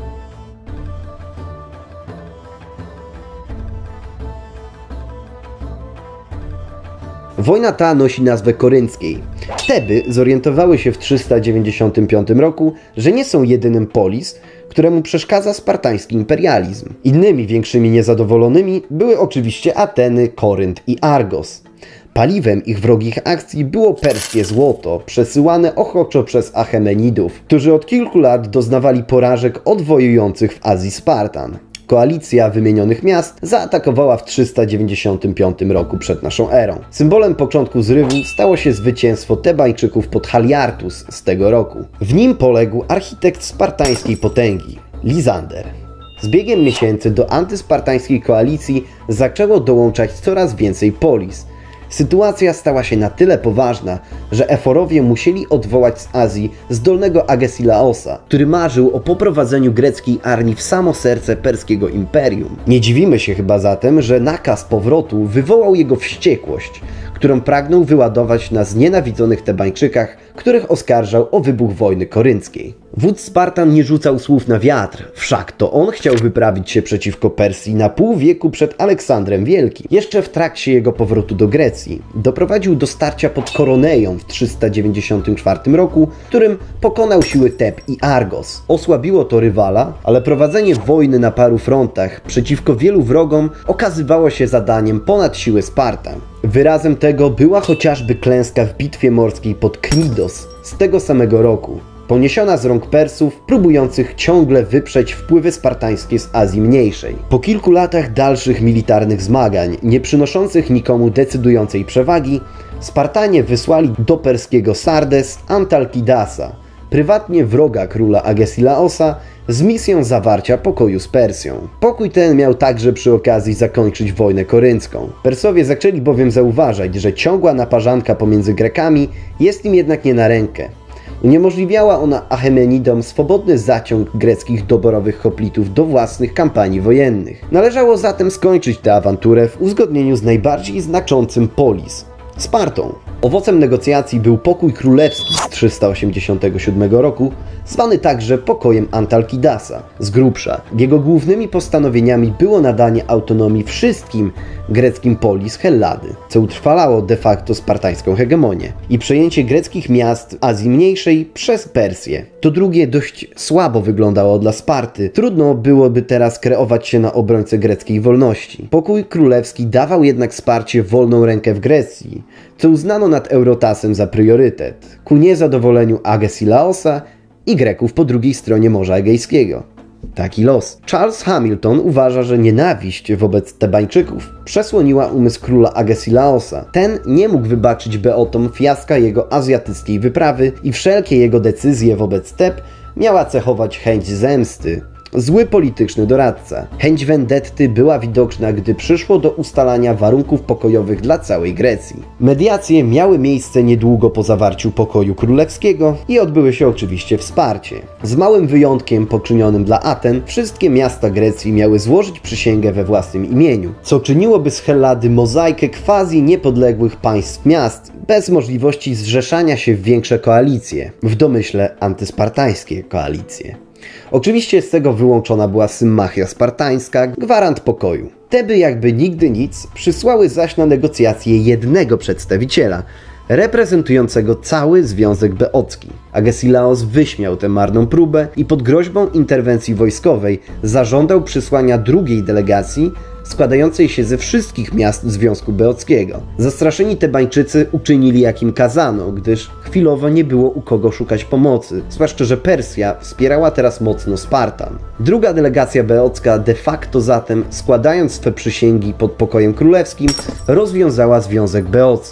S1: Wojna ta nosi nazwę korynckiej. Teby zorientowały się w trzysta dziewięćdziesiątym piątym roku, że nie są jedynym polis, któremu przeszkadza spartański imperializm. Innymi większymi niezadowolonymi były oczywiście Ateny, Korynt i Argos. Paliwem ich wrogich akcji było perskie złoto, przesyłane ochoczo przez Achemenidów, którzy od kilku lat doznawali porażek od wojujących w Azji Spartan. Koalicja wymienionych miast zaatakowała w trzysta dziewięćdziesiątym piątym roku przed naszą erą. Symbolem początku zrywu stało się zwycięstwo Tebańczyków pod Haliartus z tego roku. W nim poległ architekt spartańskiej potęgi, Lisander. Z biegiem miesięcy do antyspartańskiej koalicji zaczęło dołączać coraz więcej polis. Sytuacja stała się na tyle poważna, że Eforowie musieli odwołać z Azji zdolnego Agesilaosa, który marzył o poprowadzeniu greckiej armii w samo serce perskiego imperium. Nie dziwimy się chyba zatem, że nakaz powrotu wywołał jego wściekłość, którą pragnął wyładować na znienawidzonych Tebańczykach, których oskarżał o wybuch wojny korynckiej. Wódz Spartan nie rzucał słów na wiatr, wszak to on chciał wyprawić się przeciwko Persji na pół wieku przed Aleksandrem Wielkim. Jeszcze w trakcie jego powrotu do Grecji doprowadził do starcia pod Koroneją w trzysta dziewięćdziesiątym czwartym roku, którym pokonał siły Teb i Argos. Osłabiło to rywala, ale prowadzenie wojny na paru frontach przeciwko wielu wrogom okazywało się zadaniem ponad siły Spartan. Wyrazem tego była chociażby klęska w bitwie morskiej pod Knidos z tego samego roku, poniesiona z rąk Persów, próbujących ciągle wyprzeć wpływy spartańskie z Azji Mniejszej. Po kilku latach dalszych militarnych zmagań, nie przynoszących nikomu decydującej przewagi, Spartanie wysłali do perskiego Sardes Antalkidasa, prywatnie wroga króla Agesilaosa, z misją zawarcia pokoju z Persją. Pokój ten miał także przy okazji zakończyć wojnę koryncką. Persowie zaczęli bowiem zauważać, że ciągła naparzanka pomiędzy Grekami jest im jednak nie na rękę. Uniemożliwiała ona Achemenidom swobodny zaciąg greckich doborowych hoplitów do własnych kampanii wojennych. Należało zatem skończyć tę awanturę w uzgodnieniu z najbardziej znaczącym polis, Spartą. Owocem negocjacji był pokój królewski z trzysta osiemdziesiątego siódmego roku, zwany także pokojem Antalkidasa. Z grubsza, jego głównymi postanowieniami było nadanie autonomii wszystkim greckim polis Hellady, co utrwalało de facto spartańską hegemonię, i przejęcie greckich miast Azji Mniejszej przez Persję. To drugie dość słabo wyglądało dla Sparty. Trudno byłoby teraz kreować się na obrońcę greckiej wolności. Pokój królewski dawał jednak Sparcie wolną rękę w Grecji, co uznano nad Eurotasem za priorytet, ku niezadowoleniu Agesilaosa i Greków po drugiej stronie Morza Egejskiego. Taki los. Charles Hamilton uważa, że nienawiść wobec Tebańczyków przesłoniła umysł króla Agesilaosa. Ten nie mógł wybaczyć Beotom fiaska jego azjatyckiej wyprawy i wszelkie jego decyzje wobec Teb miała cechować chęć zemsty. Zły polityczny doradca. Chęć vendetty była widoczna, gdy przyszło do ustalania warunków pokojowych dla całej Grecji. Mediacje miały miejsce niedługo po zawarciu pokoju królewskiego i odbyły się oczywiście w Sparcie. Z małym wyjątkiem poczynionym dla Aten, wszystkie miasta Grecji miały złożyć przysięgę we własnym imieniu, co czyniłoby z Hellady mozaikę quasi niepodległych państw miast, bez możliwości zrzeszania się w większe koalicje, w domyśle antyspartańskie koalicje. Oczywiście z tego wyłączona była Symmachia spartańska, gwarant pokoju. Teby jakby nigdy nic przysłały zaś na negocjacje jednego przedstawiciela, reprezentującego cały Związek Beocki. Agesilaos wyśmiał tę marną próbę i pod groźbą interwencji wojskowej zażądał przysłania drugiej delegacji składającej się ze wszystkich miast Związku Beockiego. Zastraszeni Tebańczycy uczynili jak im kazano, gdyż chwilowo nie było u kogo szukać pomocy, zwłaszcza że Persja wspierała teraz mocno Spartan. Druga delegacja beocka de facto zatem, składając swe przysięgi pod pokojem królewskim, rozwiązała Związek Beocki,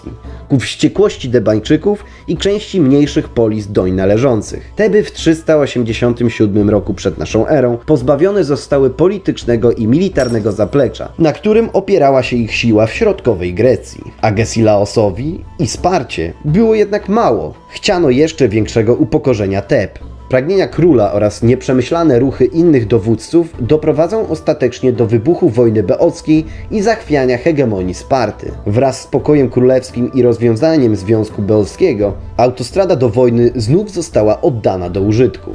S1: ku wściekłości Tebańczyków i części mniejszych polis doń należących. Teby w trzysta osiemdziesiątym siódmym roku przed naszą erą pozbawione zostały politycznego i militarnego zaplecza, na którym opierała się ich siła w środkowej Grecji. Agesilaosowi i Sparcie było jednak mało. Chciano jeszcze większego upokorzenia Teb. Pragnienia króla oraz nieprzemyślane ruchy innych dowódców doprowadzą ostatecznie do wybuchu wojny beockiej i zachwiania hegemonii Sparty. Wraz z pokojem królewskim i rozwiązaniem Związku Beockiego, autostrada do wojny znów została oddana do użytku.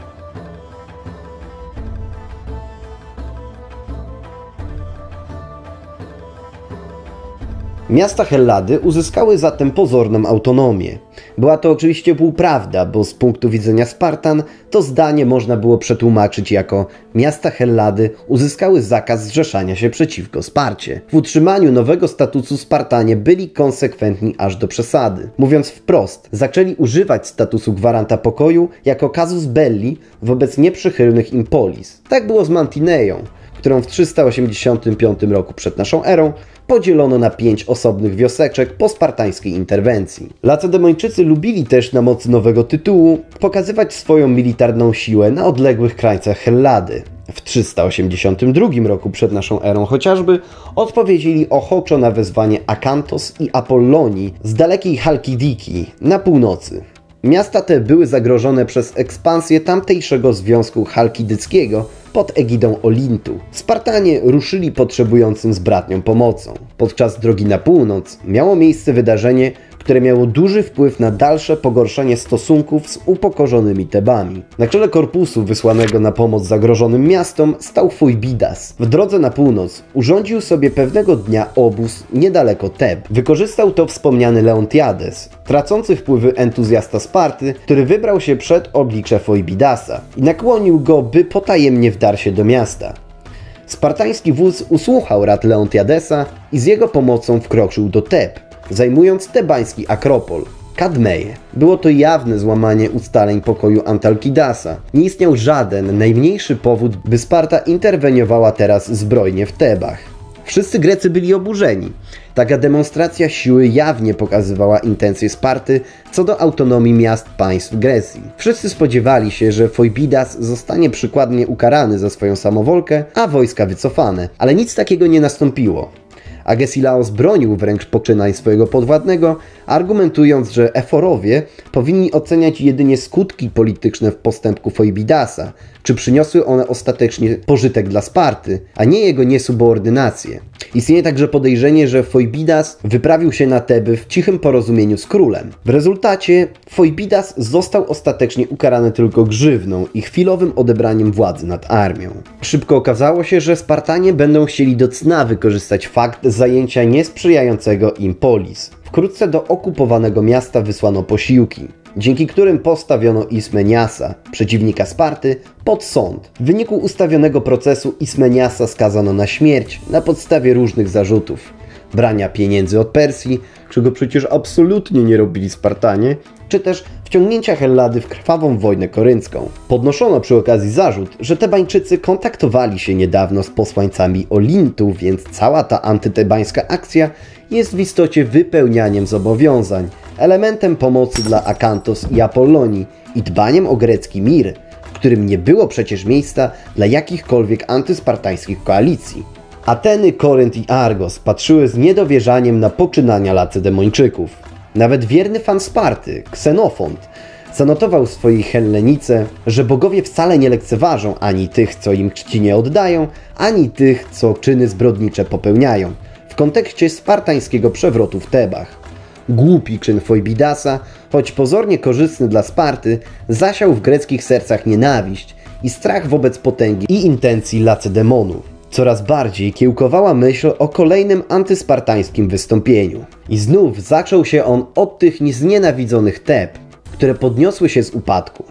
S1: Miasta Hellady uzyskały zatem pozorną autonomię. Była to oczywiście półprawda, bo z punktu widzenia Spartan to zdanie można było przetłumaczyć jako miasta Hellady uzyskały zakaz zrzeszania się przeciwko Sparcie. W utrzymaniu nowego statusu Spartanie byli konsekwentni aż do przesady. Mówiąc wprost, zaczęli używać statusu gwaranta pokoju jako casus belli wobec nieprzychylnych im polis. Tak było z Mantineją, którą w trzysta osiemdziesiątym piątym roku przed naszą erą podzielono na pięć osobnych wioseczek po spartańskiej interwencji. Lacedemończycy lubili też na mocy nowego tytułu pokazywać swoją militarną siłę na odległych krańcach Hellady. W trzysta osiemdziesiątym drugim roku przed naszą erą chociażby odpowiedzieli ochoczo na wezwanie Akantos i Apollonii z dalekiej Chalkidiki na północy. Miasta te były zagrożone przez ekspansję tamtejszego związku chalkidyckiego pod egidą Olintu. Spartanie ruszyli potrzebującym zbratnią pomocą. Podczas drogi na północ miało miejsce wydarzenie, które miało duży wpływ na dalsze pogorszenie stosunków z upokorzonymi Tebami. Na czele korpusu wysłanego na pomoc zagrożonym miastom stał Foibidas. W drodze na północ urządził sobie pewnego dnia obóz niedaleko Teb. Wykorzystał to wspomniany Leontiades, tracący wpływy entuzjasta Sparty, który wybrał się przed oblicze Foibidasa i nakłonił go, by potajemnie wdarł się do miasta. Spartański wódz usłuchał rad Leontiadesa i z jego pomocą wkroczył do Teb, zajmując tebański Akropol, Kadmeję. Było to jawne złamanie ustaleń pokoju Antalkidasa. Nie istniał żaden, najmniejszy powód, by Sparta interweniowała teraz zbrojnie w Tebach. Wszyscy Grecy byli oburzeni. Taka demonstracja siły jawnie pokazywała intencje Sparty co do autonomii miast państw Grecji. Wszyscy spodziewali się, że Foibidas zostanie przykładnie ukarany za swoją samowolkę, a wojska wycofane, ale nic takiego nie nastąpiło. Agesilaos bronił wręcz poczynań swojego podwładnego, argumentując, że Eforowie powinni oceniać jedynie skutki polityczne postępku Foibidasa, czy przyniosły one ostatecznie pożytek dla Sparty, a nie jego niesubordynację. Istnieje także podejrzenie, że Foibidas wyprawił się na Teby w cichym porozumieniu z królem. W rezultacie Foibidas został ostatecznie ukarany tylko grzywną i chwilowym odebraniem władzy nad armią. Szybko okazało się, że Spartanie będą chcieli do cna wykorzystać fakt zajęcia niesprzyjającego im polis. Wkrótce do okupowanego miasta wysłano posiłki, dzięki którym postawiono Ismeniasa, przeciwnika Sparty, pod sąd. W wyniku ustawionego procesu Ismeniasa skazano na śmierć na podstawie różnych zarzutów: brania pieniędzy od Persji, czego przecież absolutnie nie robili Spartanie, czy też wciągnięcia Hellady w krwawą wojnę koryncką. Podnoszono przy okazji zarzut, że Tebańczycy kontaktowali się niedawno z posłańcami Olintu, więc cała ta antytebańska akcja jest w istocie wypełnianiem zobowiązań, elementem pomocy dla Akantos i Apollonii i dbaniem o grecki mir, w którym nie było przecież miejsca dla jakichkolwiek antyspartańskich koalicji. Ateny, Korynt i Argos patrzyły z niedowierzaniem na poczynania Lacedemończyków. Nawet wierny fan Sparty, Ksenofont, zanotował w swojej Hellenice, że bogowie wcale nie lekceważą ani tych, co im czci nie oddają, ani tych, co czyny zbrodnicze popełniają, w kontekście spartańskiego przewrotu w Tebach. Głupi czyn Foibidasa, choć pozornie korzystny dla Sparty, zasiał w greckich sercach nienawiść i strach wobec potęgi i intencji Lacedemonów. Coraz bardziej kiełkowała myśl o kolejnym antyspartańskim wystąpieniu. I znów zaczął się on od tych znienawidzonych Teb, które podniosły się z upadku.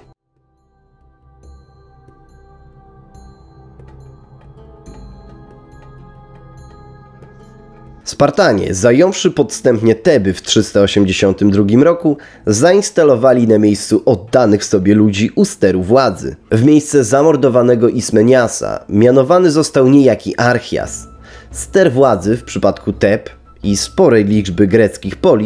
S1: Spartanie, zająwszy podstępnie Teby w trzysta osiemdziesiątym drugim roku, zainstalowali na miejscu oddanych sobie ludzi u steru władzy. W miejsce zamordowanego Ismeniasa mianowany został niejaki Archias. Ster władzy w przypadku Teb i sporej liczby greckich polis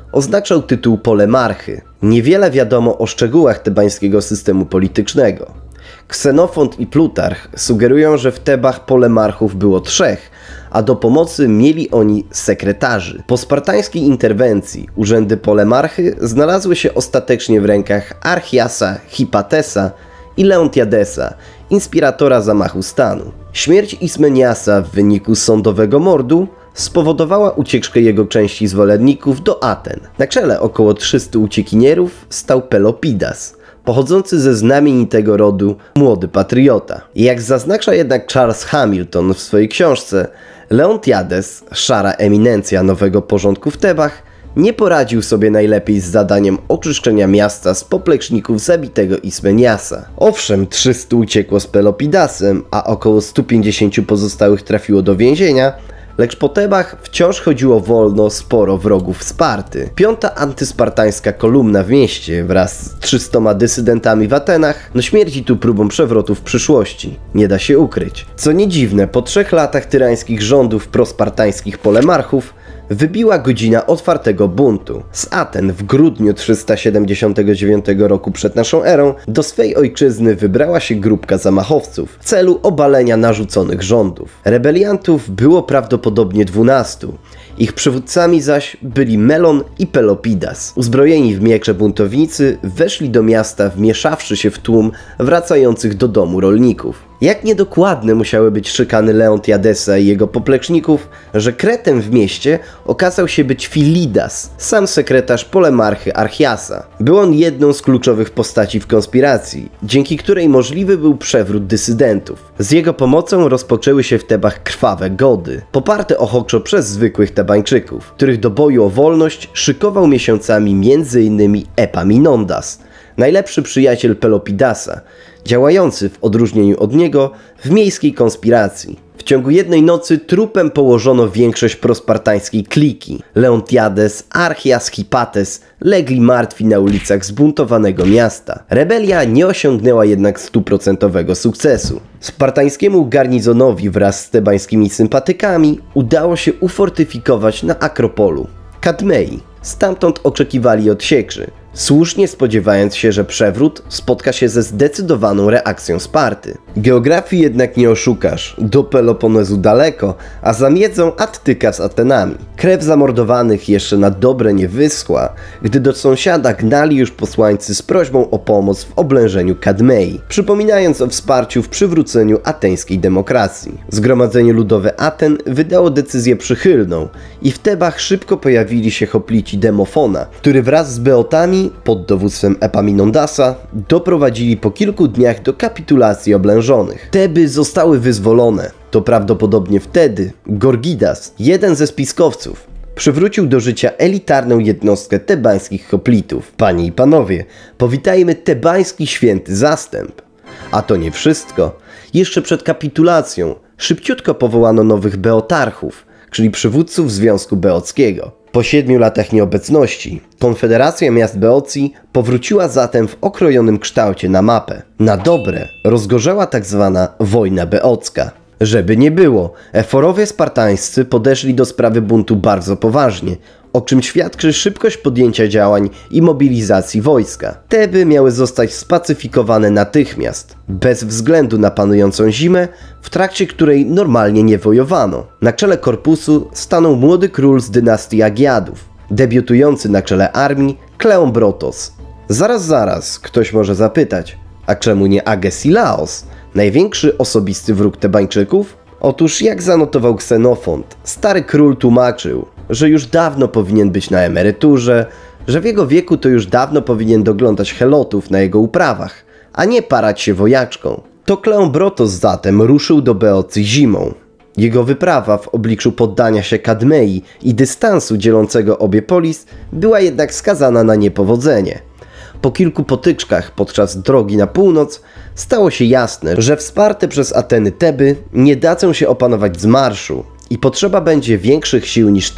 S1: oznaczał tytuł polemarchy. Niewiele wiadomo o szczegółach tebańskiego systemu politycznego. Ksenofont i Plutarch sugerują, że w Tebach polemarchów było trzech, a do pomocy mieli oni sekretarzy. Po spartańskiej interwencji urzędy polemarchy znalazły się ostatecznie w rękach Archiasa, Hipatesa i Leontiadesa, inspiratora zamachu stanu. Śmierć Ismeniasa w wyniku sądowego mordu spowodowała ucieczkę jego części zwolenników do Aten. Na czele około trzystu uciekinierów stał Pelopidas, pochodzący ze znamienitego rodu młody patriota. Jak zaznacza jednak Charles Hamilton w swojej książce, Leontiades, szara eminencja nowego porządku w Tebach, nie poradził sobie najlepiej z zadaniem oczyszczenia miasta z popleczników zabitego Ismeniasa. Owszem, trzystu uciekło z Pelopidasem, a około stu pięćdziesięciu pozostałych trafiło do więzienia, lecz po Tebach wciąż chodziło wolno sporo wrogów Sparty. Piąta antyspartańska kolumna w mieście wraz z trzystoma dysydentami w Atenach no śmierdzi tu próbą przewrotu w przyszłości. Nie da się ukryć. Co nie dziwne, po trzech latach tyrańskich rządów prospartańskich polemarchów wybiła godzina otwartego buntu. Z Aten w grudniu trzysta siedemdziesiątego dziewiątego roku przed naszą erą do swej ojczyzny wybrała się grupka zamachowców w celu obalenia narzuconych rządów. Rebeliantów było prawdopodobnie dwunastu. Ich przywódcami zaś byli Melon i Pelopidas. Uzbrojeni w miecze buntownicy weszli do miasta, wmieszawszy się w tłum wracających do domu rolników. Jak niedokładne musiały być szykany Leontiadesa i jego popleczników, że kretem w mieście okazał się być Filidas, sam sekretarz polemarchy Archiasa. Był on jedną z kluczowych postaci w konspiracji, dzięki której możliwy był przewrót dysydentów. Z jego pomocą rozpoczęły się w Tebach krwawe gody, poparte ochoczo przez zwykłych Tebańczyków, których do boju o wolność szykował miesiącami między innymi Epaminondas, najlepszy przyjaciel Pelopidasa, działający w odróżnieniu od niego w miejskiej konspiracji. W ciągu jednej nocy trupem położono większość prospartańskiej kliki. Leontiades, Archias, Hipates legli martwi na ulicach zbuntowanego miasta. Rebelia nie osiągnęła jednak stuprocentowego sukcesu. Spartańskiemu garnizonowi wraz z tebańskimi sympatykami udało się ufortyfikować na Akropolu, Kadmei. Stamtąd oczekiwali odsieczy, słusznie spodziewając się, że przewrót spotka się ze zdecydowaną reakcją Sparty. Geografii jednak nie oszukasz, do Peloponezu daleko, a za miedzą Attyka z Atenami. Krew zamordowanych jeszcze na dobre nie wyschła, gdy do sąsiada gnali już posłańcy z prośbą o pomoc w oblężeniu Kadmei, przypominając o wsparciu w przywróceniu ateńskiej demokracji. Zgromadzenie Ludowe Aten wydało decyzję przychylną i w Tebach szybko pojawili się hoplici Demofona, który wraz z Beotami pod dowództwem Epaminondasa doprowadzili po kilku dniach do kapitulacji oblężonych. Teby zostały wyzwolone. To prawdopodobnie wtedy Gorgidas, jeden ze spiskowców, przywrócił do życia elitarną jednostkę tebańskich hoplitów. Panie i panowie, powitajmy tebański święty zastęp. A to nie wszystko. Jeszcze przed kapitulacją szybciutko powołano nowych beotarchów, czyli przywódców Związku Beockiego. Po siedmiu latach nieobecności Konfederacja Miast Beocji powróciła zatem w okrojonym kształcie na mapę. Na dobre rozgorzała tak zwana wojna beocka. Żeby nie było, eforowie spartańscy podeszli do sprawy buntu bardzo poważnie, o czym świadczy szybkość podjęcia działań i mobilizacji wojska. Teby miały zostać spacyfikowane natychmiast, bez względu na panującą zimę, w trakcie której normalnie nie wojowano. Na czele korpusu stanął młody król z dynastii Agiadów, debiutujący na czele armii Kleombrotos. Zaraz, zaraz, ktoś może zapytać, a czemu nie Agesilaos, największy osobisty wróg Tebańczyków? Otóż jak zanotował Ksenofont, stary król tłumaczył, że już dawno powinien być na emeryturze, że w jego wieku to już dawno powinien doglądać helotów na jego uprawach, a nie parać się wojaczką. To Kleombrotos zatem ruszył do Beocji zimą. Jego wyprawa w obliczu poddania się Kadmei i dystansu dzielącego obie polis była jednak skazana na niepowodzenie. Po kilku potyczkach podczas drogi na północ stało się jasne, że wsparte przez Ateny Teby nie dadzą się opanować z marszu i potrzeba będzie większych sił niż te,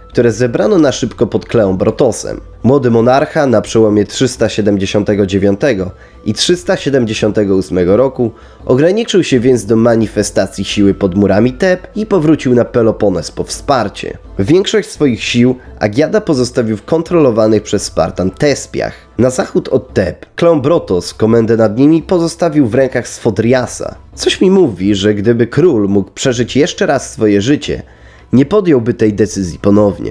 S1: które zebrano na szybko pod Kleombrotosem. Młody monarcha na przełomie trzysta siedemdziesiątego dziewiątego i trzysta siedemdziesiątego ósmego roku ograniczył się więc do manifestacji siły pod murami Teb i powrócił na Pelopones po wsparcie. Większość swoich sił Agiada pozostawił w kontrolowanych przez Spartan Tespiach. Na zachód od Teb Kleombrotos komendę nad nimi pozostawił w rękach Sfodriasa. Coś mi mówi, że gdyby król mógł przeżyć jeszcze raz swoje życie, nie podjąłby tej decyzji ponownie.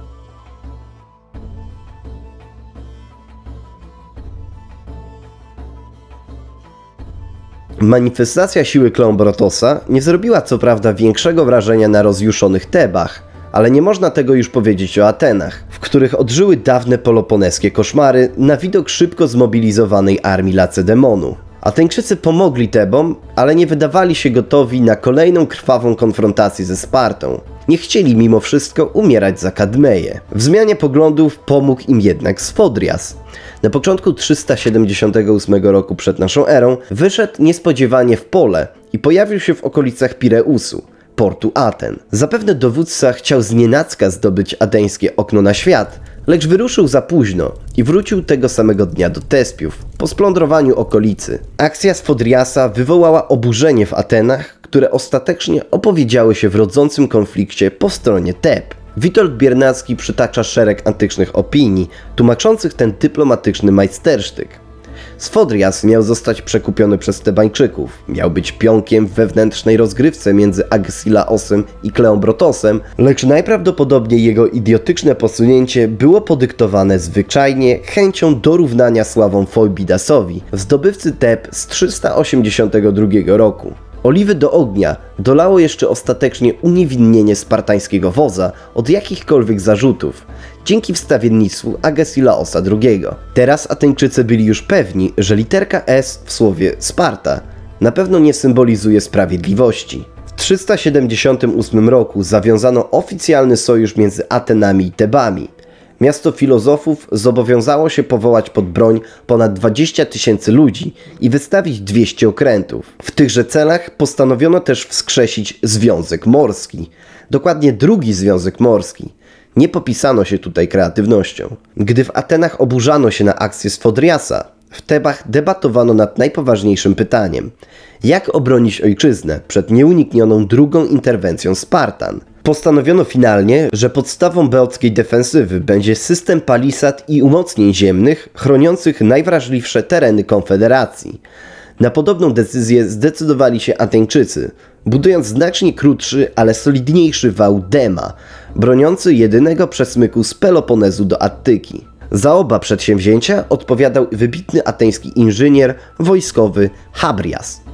S1: Manifestacja siły Kleombrotosa nie zrobiła co prawda większego wrażenia na rozjuszonych Tebach, ale nie można tego już powiedzieć o Atenach, w których odżyły dawne peloponeskie koszmary na widok szybko zmobilizowanej armii Lacedemonu. Ateńczycy pomogli Tebom, ale nie wydawali się gotowi na kolejną krwawą konfrontację ze Spartą. Nie chcieli mimo wszystko umierać za Kadmeję. W zmianie poglądów pomógł im jednak Sfodrias. Na początku trzysta siedemdziesiątego ósmego roku przed naszą erą wyszedł niespodziewanie w pole i pojawił się w okolicach Pireusu, portu Aten. Zapewne dowódca chciał znienacka zdobyć ateńskie okno na świat, lecz wyruszył za późno i wrócił tego samego dnia do Tespiów, po splądrowaniu okolicy. Akcja Sfodriasa wywołała oburzenie w Atenach, które ostatecznie opowiedziały się w rodzącym konflikcie po stronie Teb. Witold Biernacki przytacza szereg antycznych opinii, tłumaczących ten dyplomatyczny majstersztyk. Sfodrias miał zostać przekupiony przez Tebańczyków, miał być pionkiem w wewnętrznej rozgrywce między Agesilaosem i Kleombrotosem, lecz najprawdopodobniej jego idiotyczne posunięcie było podyktowane zwyczajnie chęcią dorównania sławą Foibidasowi, zdobywcy Teb z trzysta osiemdziesiątego drugiego roku. Oliwy do ognia dolało jeszcze ostatecznie uniewinnienie spartańskiego wodza od jakichkolwiek zarzutów, dzięki wstawiennictwu Agesilaosa drugiego. Teraz Ateńczycy byli już pewni, że literka S w słowie Sparta na pewno nie symbolizuje sprawiedliwości. W trzysta siedemdziesiątym ósmym roku zawiązano oficjalny sojusz między Atenami i Tebami. Miasto filozofów zobowiązało się powołać pod broń ponad dwadzieścia tysięcy ludzi i wystawić dwieście okrętów. W tychże celach postanowiono też wskrzesić Związek Morski. Dokładnie drugi Związek Morski. Nie popisano się tutaj kreatywnością. Gdy w Atenach oburzano się na akcję Sfodriasa, w Tebach debatowano nad najpoważniejszym pytaniem: jak obronić ojczyznę przed nieuniknioną drugą interwencją Spartan? Postanowiono finalnie, że podstawą beockiej defensywy będzie system palisad i umocnień ziemnych chroniących najwrażliwsze tereny Konfederacji. Na podobną decyzję zdecydowali się Ateńczycy, budując znacznie krótszy, ale solidniejszy wał Dema, broniący jedynego przesmyku z Peloponezu do Attyki. Za oba przedsięwzięcia odpowiadał wybitny ateński inżynier wojskowy Chabrias.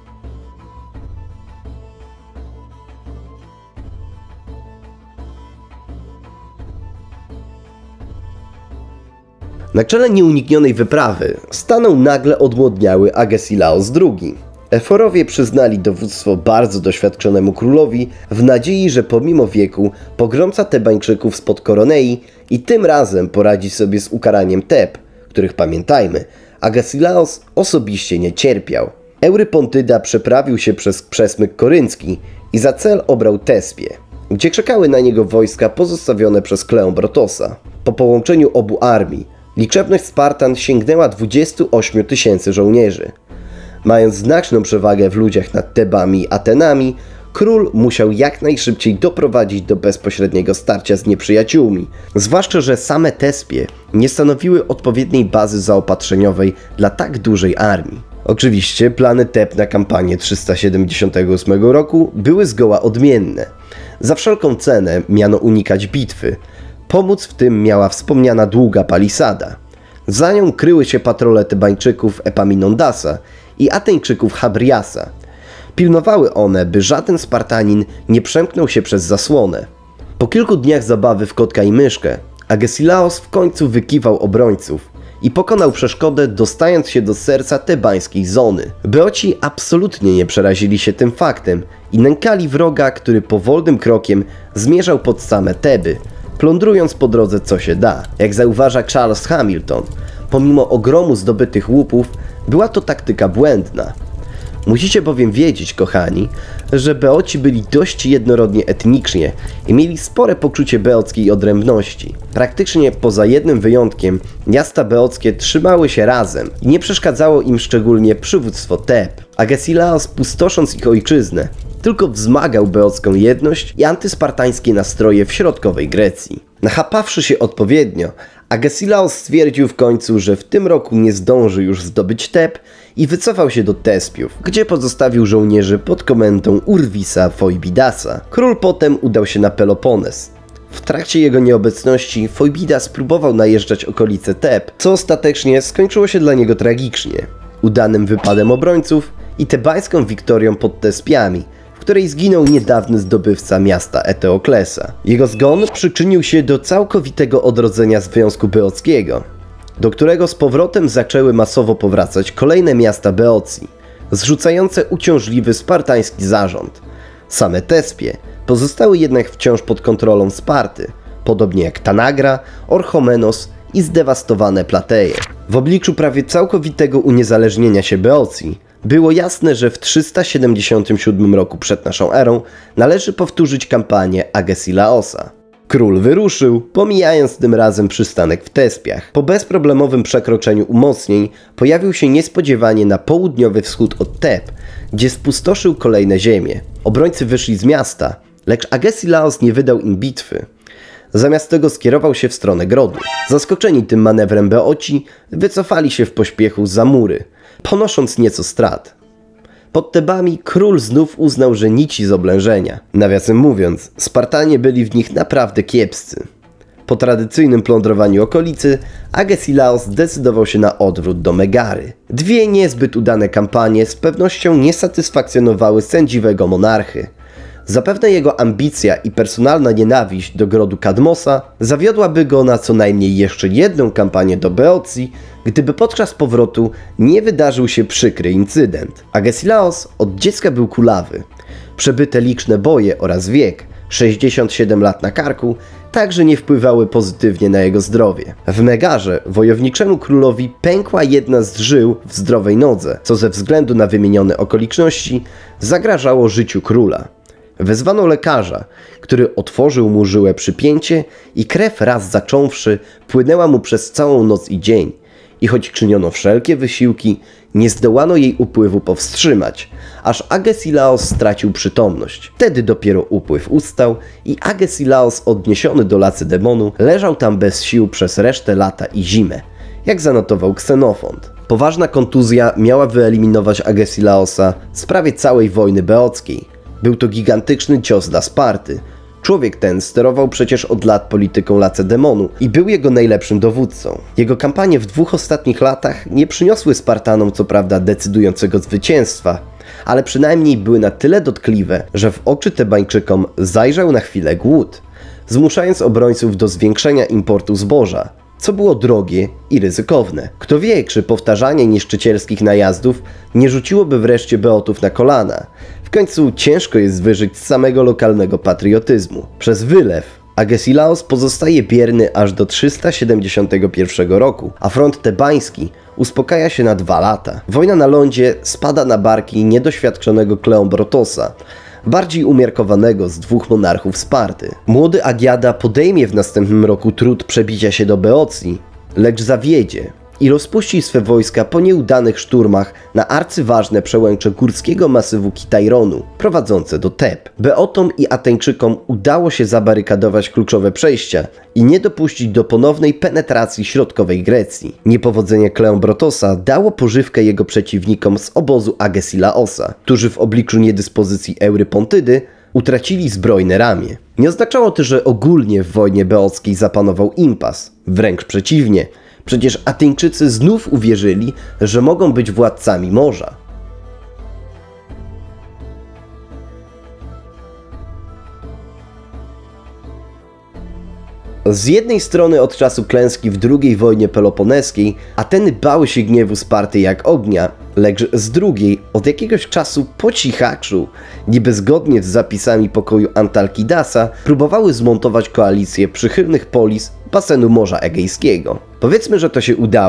S1: Na czele nieuniknionej wyprawy stanął nagle odmłodniały Agesilaos drugi. Eforowie przyznali dowództwo bardzo doświadczonemu królowi w nadziei, że pomimo wieku pogromca Tebańczyków spod Koronei i tym razem poradzi sobie z ukaraniem Teb, których, pamiętajmy, Agesilaos osobiście nie cierpiał. Eurypontyda przeprawił się przez przesmyk koryncki i za cel obrał Tespię, gdzie czekały na niego wojska pozostawione przez Kleombrotosa. Po połączeniu obu armii liczebność Spartan sięgnęła dwudziestu ośmiu tysięcy żołnierzy. Mając znaczną przewagę w ludziach nad Tebami i Atenami, król musiał jak najszybciej doprowadzić do bezpośredniego starcia z nieprzyjaciółmi, zwłaszcza że same Tespie nie stanowiły odpowiedniej bazy zaopatrzeniowej dla tak dużej armii. Oczywiście plany Teb na kampanię trzysta siedemdziesiątego ósmego roku były zgoła odmienne. Za wszelką cenę miano unikać bitwy. Pomóc w tym miała wspomniana długa palisada. Za nią kryły się patrole Tebańczyków Epaminondasa i Ateńczyków Chabriasa. Pilnowały one, by żaden Spartanin nie przemknął się przez zasłonę. Po kilku dniach zabawy w kotka i myszkę, Agesilaos w końcu wykiwał obrońców i pokonał przeszkodę, dostając się do serca tebańskiej zony. Beoci absolutnie nie przerazili się tym faktem i nękali wroga, który powolnym krokiem zmierzał pod same Teby, plądrując po drodze co się da. Jak zauważa Charles Hamilton, pomimo ogromu zdobytych łupów, była to taktyka błędna. Musicie bowiem wiedzieć, kochani, że Beoci byli dość jednorodnie etnicznie i mieli spore poczucie beockiej odrębności. Praktycznie poza jednym wyjątkiem miasta beockie trzymały się razem i nie przeszkadzało im szczególnie przywództwo Teb. Agesilaos, pustosząc ich ojczyznę, tylko wzmagał beocką jedność i antyspartańskie nastroje w środkowej Grecji. Nachapawszy się odpowiednio, Agesilaos stwierdził w końcu, że w tym roku nie zdąży już zdobyć Teb i wycofał się do Tespiów, gdzie pozostawił żołnierzy pod komendą Urwisa Foibidasa. Król potem udał się na Pelopones. W trakcie jego nieobecności Foibidas próbował najeżdżać okolice Teb, co ostatecznie skończyło się dla niego tragicznie, udanym wypadem obrońców i tebańską wiktorią pod Tespiami, w której zginął niedawny zdobywca miasta Eteoklesa. Jego zgon przyczynił się do całkowitego odrodzenia Związku Beockiego, do którego z powrotem zaczęły masowo powracać kolejne miasta Beocji, zrzucające uciążliwy spartański zarząd. Same Tespie pozostały jednak wciąż pod kontrolą Sparty, podobnie jak Tanagra, Orchomenos i zdewastowane Plateje. W obliczu prawie całkowitego uniezależnienia się Beocji było jasne, że w trzysta siedemdziesiątym siódmym roku przed naszą erą należy powtórzyć kampanię Agesilaosa. Król wyruszył, pomijając tym razem przystanek w Tespiach. Po bezproblemowym przekroczeniu umocnień pojawił się niespodziewanie na południowy wschód od Teb, gdzie spustoszył kolejne ziemie. Obrońcy wyszli z miasta, lecz Agesilaos nie wydał im bitwy. Zamiast tego skierował się w stronę Grodu. Zaskoczeni tym manewrem Beoci wycofali się w pośpiechu za mury, ponosząc nieco strat. Pod Tebami król znów uznał, że nici z oblężenia. Nawiasem mówiąc, Spartanie byli w nich naprawdę kiepscy. Po tradycyjnym plądrowaniu okolicy, Agesilaos zdecydował się na odwrót do Megary. Dwie niezbyt udane kampanie z pewnością nie satysfakcjonowały sędziwego monarchy. Zapewne jego ambicja i personalna nienawiść do grodu Kadmosa zawiodłaby go na co najmniej jeszcze jedną kampanię do Beocji, gdyby podczas powrotu nie wydarzył się przykry incydent. Agesilaos od dziecka był kulawy. Przebyte liczne boje oraz wiek, sześćdziesiąt siedem lat na karku, także nie wpływały pozytywnie na jego zdrowie. W Megarze wojowniczemu królowi pękła jedna z żył w zdrowej nodze, co ze względu na wymienione okoliczności zagrażało życiu króla. Wezwano lekarza, który otworzył mu żyłę przypięcie i krew raz zacząwszy płynęła mu przez całą noc i dzień. I choć czyniono wszelkie wysiłki, nie zdołano jej upływu powstrzymać, aż Agesilaos stracił przytomność. Wtedy dopiero upływ ustał i Agesilaos odniesiony do Lacedemonu leżał tam bez sił przez resztę lata i zimę, jak zanotował Ksenofont. Poważna kontuzja miała wyeliminować Agesilaosa z prawie całej wojny beockiej. Był to gigantyczny cios dla Sparty. Człowiek ten sterował przecież od lat polityką Lacedemonu i był jego najlepszym dowódcą. Jego kampanie w dwóch ostatnich latach nie przyniosły Spartanom co prawda decydującego zwycięstwa, ale przynajmniej były na tyle dotkliwe, że w oczy Tebańczykom zajrzał na chwilę głód, zmuszając obrońców do zwiększenia importu zboża, co było drogie i ryzykowne. Kto wie, czy powtarzanie niszczycielskich najazdów nie rzuciłoby wreszcie Beotów na kolana. W końcu ciężko jest wyżyć z samego lokalnego patriotyzmu. Przez wylew Agesilaos pozostaje bierny aż do trzysta siedemdziesiątego pierwszego roku, a front tebański uspokaja się na dwa lata. Wojna na lądzie spada na barki niedoświadczonego Kleombrotosa, bardziej umiarkowanego z dwóch monarchów Sparty. Młody Agiada podejmie w następnym roku trud przebicia się do Beocji, lecz zawiedzie i rozpuści swe wojska po nieudanych szturmach na arcyważne przełęcze górskiego masywu Kitaironu, prowadzące do Teb. Beotom i Ateńczykom udało się zabarykadować kluczowe przejścia i nie dopuścić do ponownej penetracji środkowej Grecji. Niepowodzenie Kleombrotosa dało pożywkę jego przeciwnikom z obozu Agesilaosa, którzy w obliczu niedyspozycji Eurypontydy utracili zbrojne ramię. Nie oznaczało to, że ogólnie w wojnie beockiej zapanował impas. Wręcz przeciwnie. Przecież Ateńczycy znów uwierzyli, że mogą być władcami morza. Z jednej strony od czasu klęski w drugiej wojnie peloponeskiej Ateny bały się gniewu Sparty jak ognia, lecz z drugiej od jakiegoś czasu po cichaczu, niby zgodnie z zapisami pokoju Antalkidasa, próbowały zmontować koalicję przychylnych polis basenu Morza Egejskiego. Powiedzmy, że to się udało.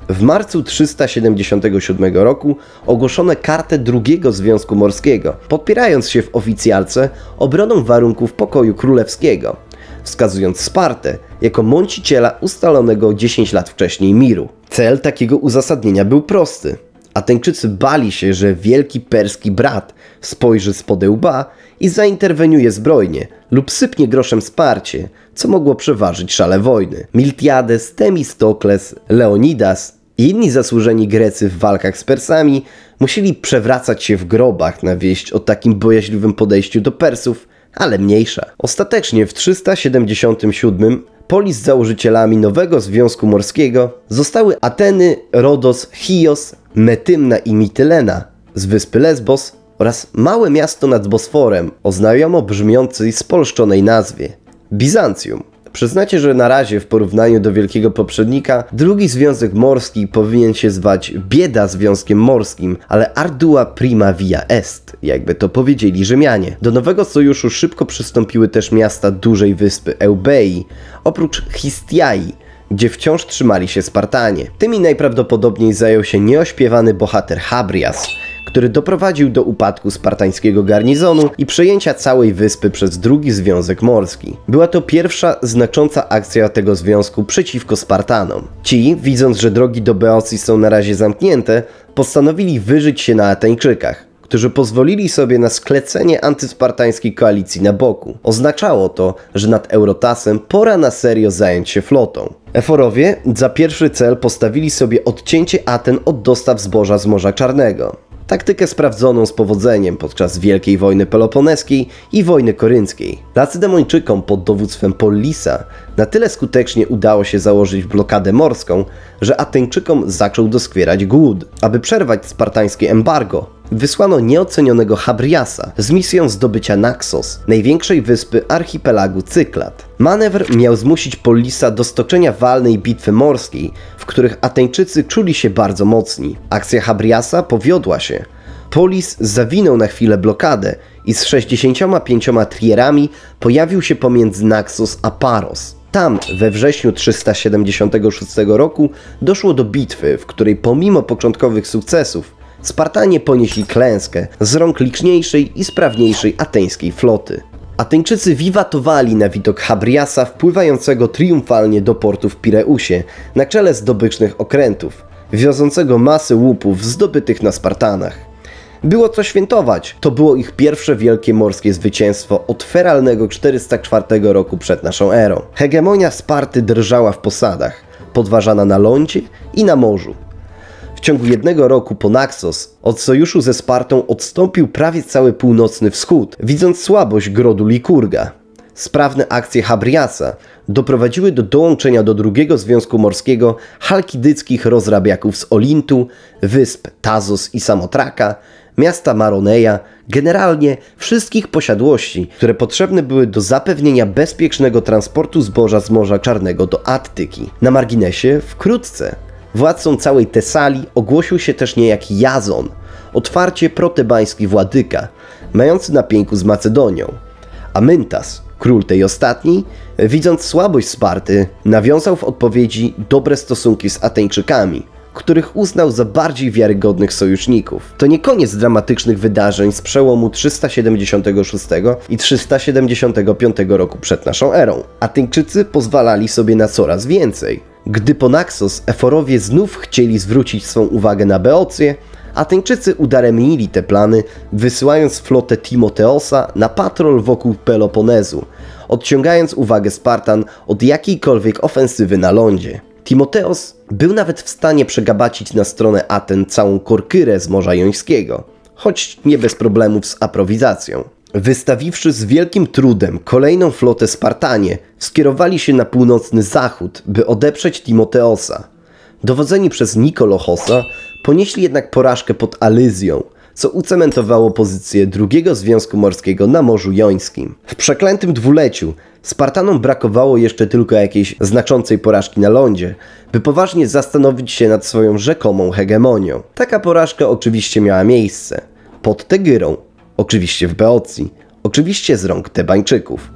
S1: W marcu trzysta siedemdziesiątego siódmego roku ogłoszono kartę drugiego Związku Morskiego, podpierając się w oficjalce obroną warunków pokoju królewskiego, wskazując Spartę jako mąciciela ustalonego dziesięć lat wcześniej miru. Cel takiego uzasadnienia był prosty. Ateńczycy bali się, że wielki perski brat spojrzy spod łba i zainterweniuje zbrojnie lub sypnie groszem Sparcie, co mogło przeważyć szale wojny. Miltiades, Temistokles, Leonidas i inni zasłużeni Grecy w walkach z Persami musieli przewracać się w grobach na wieść o takim bojaźliwym podejściu do Persów, ale mniejsza. Ostatecznie w trzysta siedemdziesiątym siódmym polis założycielami nowego Związku Morskiego zostały Ateny, Rodos, Chios, Metymna i Mitylena z wyspy Lesbos oraz małe miasto nad Bosforem o znajomo brzmiącej spolszczonej nazwie Bizancjum. Przyznacie, że na razie w porównaniu do wielkiego poprzednika drugi związek morski powinien się zwać bieda związkiem morskim, ale ardua prima via est, jakby to powiedzieli Rzymianie. Do nowego sojuszu szybko przystąpiły też miasta dużej wyspy Eubei, oprócz Histiai, gdzie wciąż trzymali się Spartanie. Tymi najprawdopodobniej zajął się nieośpiewany bohater Chabrias, który doprowadził do upadku spartańskiego garnizonu i przejęcia całej wyspy przez drugi Związek Morski. Była to pierwsza znacząca akcja tego związku przeciwko Spartanom. Ci, widząc, że drogi do Beocji są na razie zamknięte, postanowili wyżyć się na Ateńczykach, którzy pozwolili sobie na sklecenie antyspartańskiej koalicji na boku. Oznaczało to, że nad Eurotasem pora na serio zająć się flotą. Eforowie za pierwszy cel postawili sobie odcięcie Aten od dostaw zboża z Morza Czarnego. Taktykę sprawdzoną z powodzeniem podczas Wielkiej Wojny Peloponeskiej i Wojny Korynckiej. Lacedemończykom pod dowództwem Pollisa na tyle skutecznie udało się założyć blokadę morską, że Ateńczykom zaczął doskwierać głód. Aby przerwać spartańskie embargo, wysłano nieocenionego Chabriasa z misją zdobycia Naxos, największej wyspy archipelagu Cyklad. Manewr miał zmusić Pollisa do stoczenia walnej bitwy morskiej, w których Ateńczycy czuli się bardzo mocni. Akcja Chabriasa powiodła się. Polis zawinął na chwilę blokadę i z sześćdziesięcioma pięcioma trierami pojawił się pomiędzy Naxos a Paros. Tam we wrześniu trzysta siedemdziesiątego szóstego roku doszło do bitwy, w której pomimo początkowych sukcesów Spartanie ponieśli klęskę z rąk liczniejszej i sprawniejszej ateńskiej floty. Ateńczycy wiwatowali na widok Chabriasa wpływającego triumfalnie do portu w Pireusie na czele zdobycznych okrętów, wiozącego masy łupów zdobytych na Spartanach. Było co świętować, to było ich pierwsze wielkie morskie zwycięstwo od feralnego czterysta czwartego roku przed naszą erą. Hegemonia Sparty drżała w posadach, podważana na lądzie i na morzu. W ciągu jednego roku po Naxos od sojuszu ze Spartą odstąpił prawie cały północny wschód, widząc słabość grodu Likurga. Sprawne akcje Chabriasa doprowadziły do dołączenia do drugiego Związku Morskiego chalkidyckich rozrabiaków z Olintu, wysp Tazos i Samotraka, miasta Maroneja, generalnie wszystkich posiadłości, które potrzebne były do zapewnienia bezpiecznego transportu zboża z Morza Czarnego do Attyki. Na marginesie, wkrótce władcą całej Tesalii ogłosił się też niejaki Jazon, otwarcie protebański władyka, mający na pięku z Macedonią. Amyntas, król tej ostatniej, widząc słabość Sparty, nawiązał w odpowiedzi dobre stosunki z Ateńczykami, których uznał za bardziej wiarygodnych sojuszników. To nie koniec dramatycznych wydarzeń z przełomu trzysta siedemdziesiątego szóstego i trzysta siedemdziesiątego piątego roku przed naszą erą. Ateńczycy pozwalali sobie na coraz więcej. Gdy po Naxos Eforowie znów chcieli zwrócić swą uwagę na Beocję, Ateńczycy udaremnili te plany, wysyłając flotę Timoteosa na patrol wokół Peloponezu, odciągając uwagę Spartan od jakiejkolwiek ofensywy na lądzie. Timoteos był nawet w stanie przegabacić na stronę Aten całą Korkyrę z Morza Jońskiego, choć nie bez problemów z aprowizacją. Wystawiwszy z wielkim trudem kolejną flotę Spartanie, skierowali się na północny zachód, by odeprzeć Timoteosa. Dowodzeni przez Nikolochosa ponieśli jednak porażkę pod Alyzją, co ucementowało pozycję drugiego Związku Morskiego na Morzu Jońskim. W przeklętym dwuleciu Spartanom brakowało jeszcze tylko jakiejś znaczącej porażki na lądzie, by poważnie zastanowić się nad swoją rzekomą hegemonią. Taka porażka oczywiście miała miejsce. Pod Tegyrą, oczywiście w Beocji, oczywiście z rąk Tebańczyków.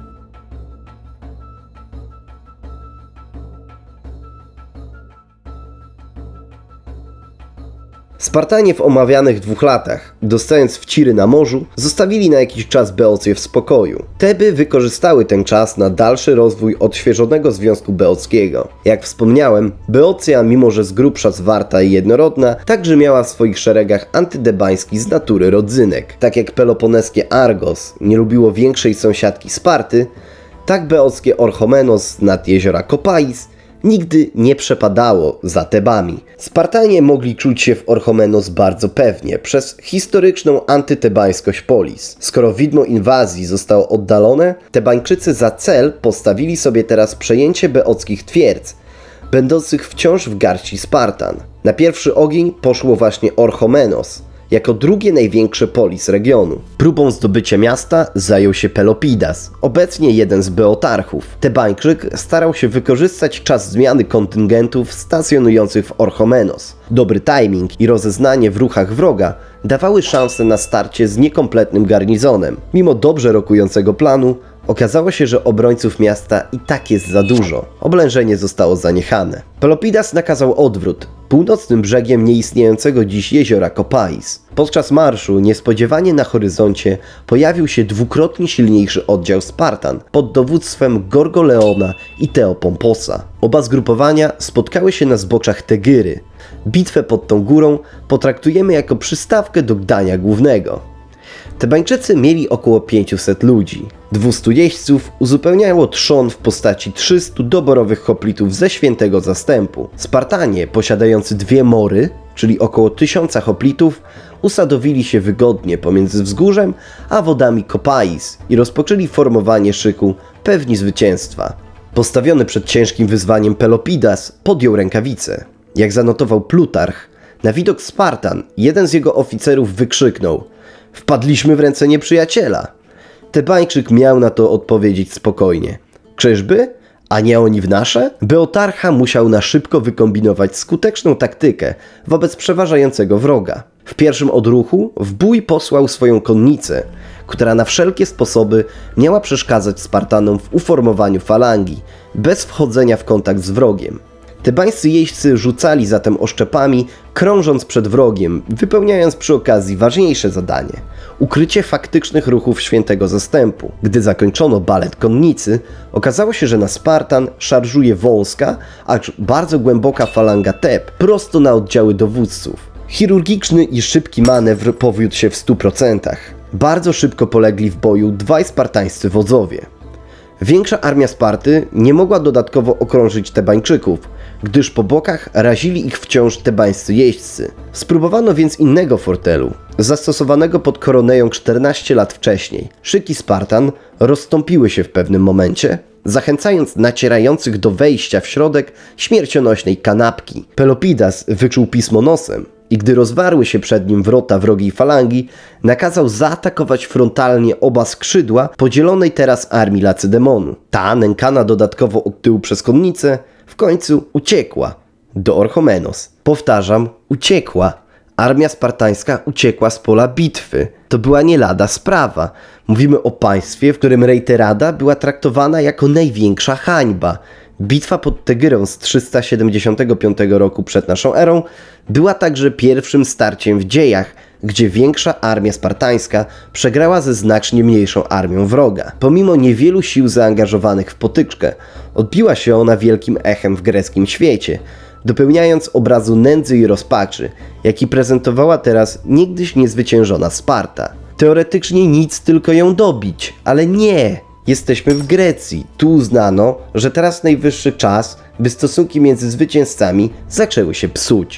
S1: Spartanie w omawianych dwóch latach, dostając wciry na morzu, zostawili na jakiś czas Beocję w spokoju. Teby wykorzystały ten czas na dalszy rozwój odświeżonego Związku Beockiego. Jak wspomniałem, Beocja, mimo że z grubsza zwarta i jednorodna, także miała w swoich szeregach antydebański z natury rodzynek. Tak jak peloponeskie Argos nie lubiło większej sąsiadki Sparty, tak beockie Orchomenos nad jeziora Kopais nigdy nie przepadało za Tebami. Spartanie mogli czuć się w Orchomenos bardzo pewnie przez historyczną antytebańskość polis. Skoro widmo inwazji zostało oddalone, Tebańczycy za cel postawili sobie teraz przejęcie beockich twierdz, będących wciąż w garści Spartan. Na pierwszy ogień poszło właśnie Orchomenos, jako drugie największe polis regionu. Próbą zdobycia miasta zajął się Pelopidas, obecnie jeden z beotarchów. Tebańczyk starał się wykorzystać czas zmiany kontyngentów stacjonujących w Orchomenos. Dobry timing i rozeznanie w ruchach wroga dawały szansę na starcie z niekompletnym garnizonem. Mimo dobrze rokującego planu, okazało się, że obrońców miasta i tak jest za dużo. Oblężenie zostało zaniechane. Pelopidas nakazał odwrót północnym brzegiem nieistniejącego dziś jeziora Kopais. Podczas marszu niespodziewanie na horyzoncie pojawił się dwukrotnie silniejszy oddział Spartan pod dowództwem Gorgoleona i Teopomposa. Oba zgrupowania spotkały się na zboczach Tegyry. Bitwę pod tą górą potraktujemy jako przystawkę do Gdania Głównego. Tebańczycy mieli około pięciuset ludzi. dwustu jeźdźców uzupełniało trzon w postaci trzystu doborowych hoplitów ze świętego zastępu. Spartanie, posiadający dwie mory, czyli około tysiąca hoplitów, usadowili się wygodnie pomiędzy wzgórzem a wodami Kopais i rozpoczęli formowanie szyku pewni zwycięstwa. Postawiony przed ciężkim wyzwaniem Pelopidas podjął rękawice. Jak zanotował Plutarch, na widok Spartan jeden z jego oficerów wykrzyknął: „Wpadliśmy w ręce nieprzyjaciela”. Tebańczyk miał na to odpowiedzieć spokojnie: „Czyżby? A nie oni w nasze?” Beotarcha musiał na szybko wykombinować skuteczną taktykę wobec przeważającego wroga. W pierwszym odruchu w bój posłał swoją konnicę, która na wszelkie sposoby miała przeszkadzać Spartanom w uformowaniu falangi, bez wchodzenia w kontakt z wrogiem. Tebańscy jeźdźcy rzucali zatem oszczepami, krążąc przed wrogiem, wypełniając przy okazji ważniejsze zadanie – ukrycie faktycznych ruchów świętego zastępu. Gdy zakończono balet konnicy, okazało się, że na Spartan szarżuje wąska, acz bardzo głęboka falanga Teb prosto na oddziały dowódców. Chirurgiczny i szybki manewr powiódł się w stu procentach. Bardzo szybko polegli w boju dwaj spartańscy wodzowie. Większa armia Sparty nie mogła dodatkowo okrążyć Tebańczyków, gdyż po bokach razili ich wciąż tebańscy jeźdźcy. Spróbowano więc innego fortelu, zastosowanego pod Koroneją czternaście lat wcześniej. Szyki Spartan rozstąpiły się w pewnym momencie, zachęcając nacierających do wejścia w środek śmiercionośnej kanapki. Pelopidas wyczuł pismo nosem i gdy rozwarły się przed nim wrota wrogiej falangi, nakazał zaatakować frontalnie oba skrzydła podzielonej teraz armii Lacedemonu. Ta, nękana dodatkowo od tyłu przez konnicę, w końcu uciekła do Orchomenos. Powtarzam, uciekła. Armia spartańska uciekła z pola bitwy. To była nie lada sprawa. Mówimy o państwie, w którym Reiterada była traktowana jako największa hańba. Bitwa pod Tegyrą z trzysta siedemdziesiątego piątego roku przed naszą erą była także pierwszym starciem w dziejach, gdzie większa armia spartańska przegrała ze znacznie mniejszą armią wroga. Pomimo niewielu sił zaangażowanych w potyczkę, odbiła się ona wielkim echem w greckim świecie, dopełniając obrazu nędzy i rozpaczy, jaki prezentowała teraz niegdyś niezwyciężona Sparta. Teoretycznie nic, tylko ją dobić, ale nie! Jesteśmy w Grecji. Tu uznano, że teraz najwyższy czas, by stosunki między zwycięzcami zaczęły się psuć.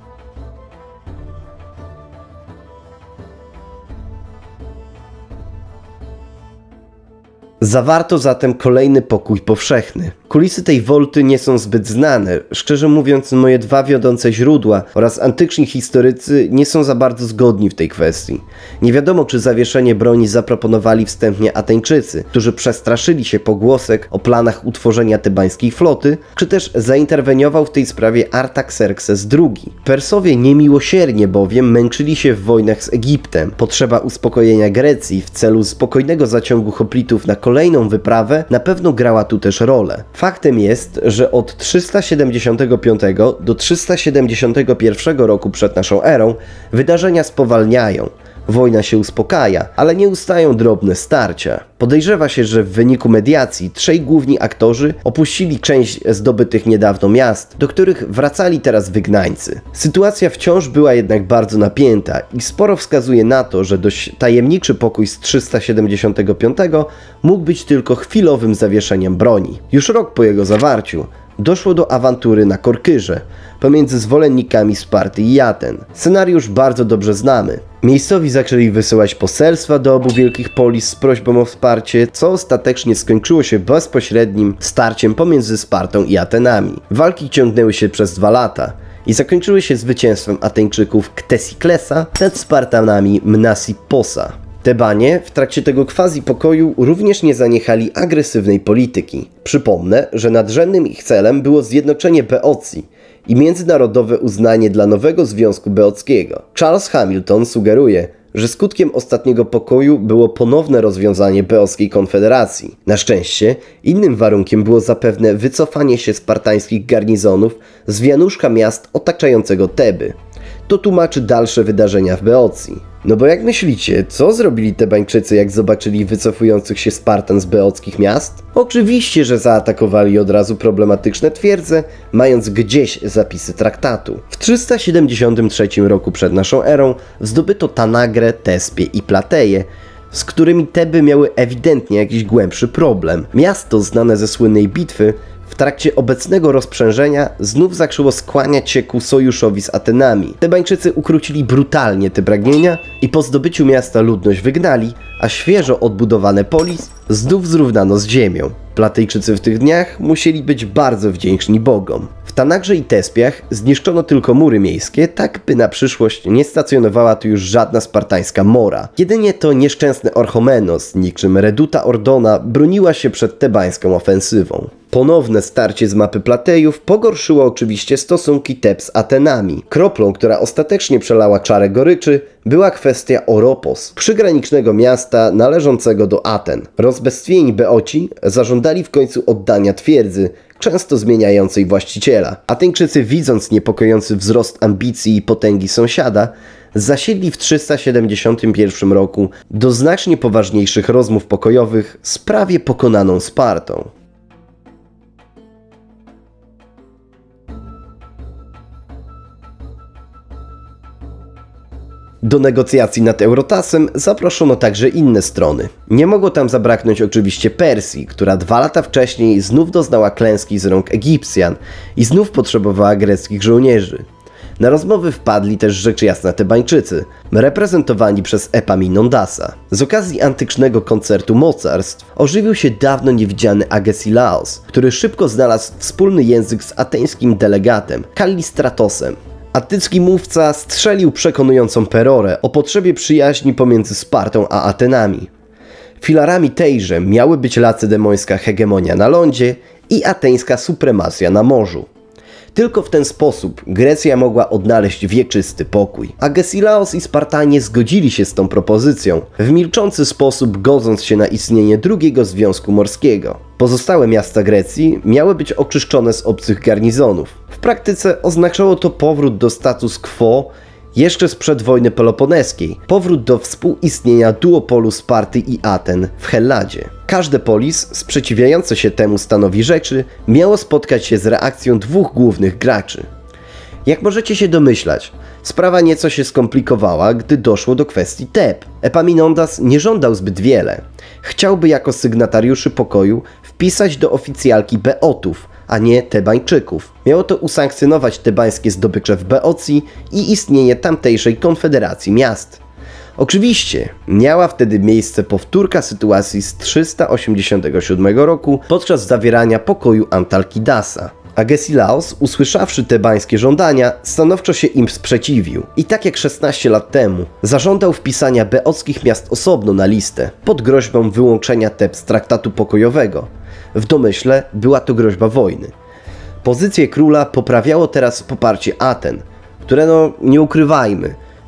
S1: Zawarto zatem kolejny pokój powszechny. Kulisy tej wolty nie są zbyt znane. Szczerze mówiąc, moje dwa wiodące źródła oraz antyczni historycy nie są za bardzo zgodni w tej kwestii. Nie wiadomo, czy zawieszenie broni zaproponowali wstępnie Ateńczycy, którzy przestraszyli się pogłosek o planach utworzenia tebańskiej floty, czy też zainterweniował w tej sprawie Artaxerxes drugi. Persowie niemiłosiernie bowiem męczyli się w wojnach z Egiptem. Potrzeba uspokojenia Grecji w celu spokojnego zaciągu hoplitów na kolejną wyprawę na pewno grała tu też rolę. Faktem jest, że od trzysta siedemdziesiątego piątego do trzysta siedemdziesiątego pierwszego roku przed naszą erą wydarzenia spowalniają. Wojna się uspokaja, ale nie ustają drobne starcia. Podejrzewa się, że w wyniku mediacji trzej główni aktorzy opuścili część zdobytych niedawno miast, do których wracali teraz wygnańcy. Sytuacja wciąż była jednak bardzo napięta i sporo wskazuje na to, że dość tajemniczy pokój z trzysta siedemdziesiątego piątego mógł być tylko chwilowym zawieszeniem broni. Już rok po jego zawarciu doszło do awantury na Korkyrze pomiędzy zwolennikami Sparty i Aten. Scenariusz bardzo dobrze znamy. Miejscowi zaczęli wysyłać poselstwa do obu wielkich polis z prośbą o wsparcie, co ostatecznie skończyło się bezpośrednim starciem pomiędzy Spartą i Atenami. Walki ciągnęły się przez dwa lata i zakończyły się zwycięstwem Ateńczyków Ktesiklesa nad Spartanami Mnasipposa. Tebanie w trakcie tego quasi-pokoju również nie zaniechali agresywnej polityki. Przypomnę, że nadrzędnym ich celem było zjednoczenie Beocji i międzynarodowe uznanie dla nowego Związku Beockiego. Charles Hamilton sugeruje, że skutkiem ostatniego pokoju było ponowne rozwiązanie Beockiej Konfederacji. Na szczęście innym warunkiem było zapewne wycofanie się spartańskich garnizonów z wianuszka miast otaczającego Teby. To tłumaczy dalsze wydarzenia w Beocji. No bo jak myślicie, co zrobili Tebańczycy, jak zobaczyli wycofujących się Spartan z beockich miast? Oczywiście, że zaatakowali od razu problematyczne twierdze, mając gdzieś zapisy traktatu. W trzysta siedemdziesiątym trzecim roku przed naszą erą zdobyto Tanagrę, Tespię i Plateję, z którymi Teby miały ewidentnie jakiś głębszy problem. Miasto znane ze słynnej bitwy w trakcie obecnego rozprzężenia znów zaczęło skłaniać się ku sojuszowi z Atenami. Tebańczycy ukrócili brutalnie te pragnienia i po zdobyciu miasta ludność wygnali, a świeżo odbudowane polis znów zrównano z ziemią. Platejczycy w tych dniach musieli być bardzo wdzięczni bogom. W Tanagrze i Tespiach zniszczono tylko mury miejskie, tak by na przyszłość nie stacjonowała tu już żadna spartańska mora. Jedynie to nieszczęsny Orchomenos, niczym Reduta Ordona, broniła się przed tebańską ofensywą. Ponowne starcie z mapy Platejów pogorszyło oczywiście stosunki Teb z Atenami. Kroplą, która ostatecznie przelała czarę goryczy, była kwestia Oropos, przygranicznego miasta należącego do Aten. Rozbestwieni Beoci zażądali w końcu oddania twierdzy, często zmieniającej właściciela. Ateńczycy, widząc niepokojący wzrost ambicji i potęgi sąsiada, zasiedli w trzysta siedemdziesiątym pierwszym roku do znacznie poważniejszych rozmów pokojowych z prawie pokonaną Spartą. Do negocjacji nad Eurotasem zaproszono także inne strony. Nie mogło tam zabraknąć oczywiście Persji, która dwa lata wcześniej znów doznała klęski z rąk Egipcjan i znów potrzebowała greckich żołnierzy. Na rozmowy wpadli też rzecz jasna Tebańczycy, reprezentowani przez Epaminondasa. Z okazji antycznego koncertu mocarstw ożywił się dawno niewidziany Agesilaos, który szybko znalazł wspólny język z ateńskim delegatem, Kallistratosem. Atycki mówca strzelił przekonującą perorę o potrzebie przyjaźni pomiędzy Spartą a Atenami. Filarami tejże miały być lacedemońska hegemonia na lądzie i ateńska supremacja na morzu. Tylko w ten sposób Grecja mogła odnaleźć wieczysty pokój. Agesilaos i Spartanie zgodzili się z tą propozycją, w milczący sposób godząc się na istnienie drugiego związku morskiego. Pozostałe miasta Grecji miały być oczyszczone z obcych garnizonów. W praktyce oznaczało to powrót do status quo jeszcze sprzed wojny peloponeskiej, powrót do współistnienia duopolu Sparty i Aten w Helladzie. Każde polis sprzeciwiające się temu stanowi rzeczy miało spotkać się z reakcją dwóch głównych graczy. Jak możecie się domyślać, sprawa nieco się skomplikowała, gdy doszło do kwestii Teb. Epaminondas nie żądał zbyt wiele. Chciałby jako sygnatariuszy pokoju wpisać do oficjalki Beotów, a nie Tebańczyków. Miało to usankcjonować tebańskie zdobycze w Beocji i istnienie tamtejszej konfederacji miast. Oczywiście miała wtedy miejsce powtórka sytuacji z trzysta osiemdziesiątego siódmego roku podczas zawierania pokoju Antalkidasa. Agesilaos, usłyszawszy tebańskie żądania, stanowczo się im sprzeciwił i tak jak szesnaście lat temu zażądał wpisania beockich miast osobno na listę pod groźbą wyłączenia Teb z traktatu pokojowego. W domyśle była to groźba wojny. Pozycję króla poprawiało teraz poparcie Aten, które, no nie ukrywajmy,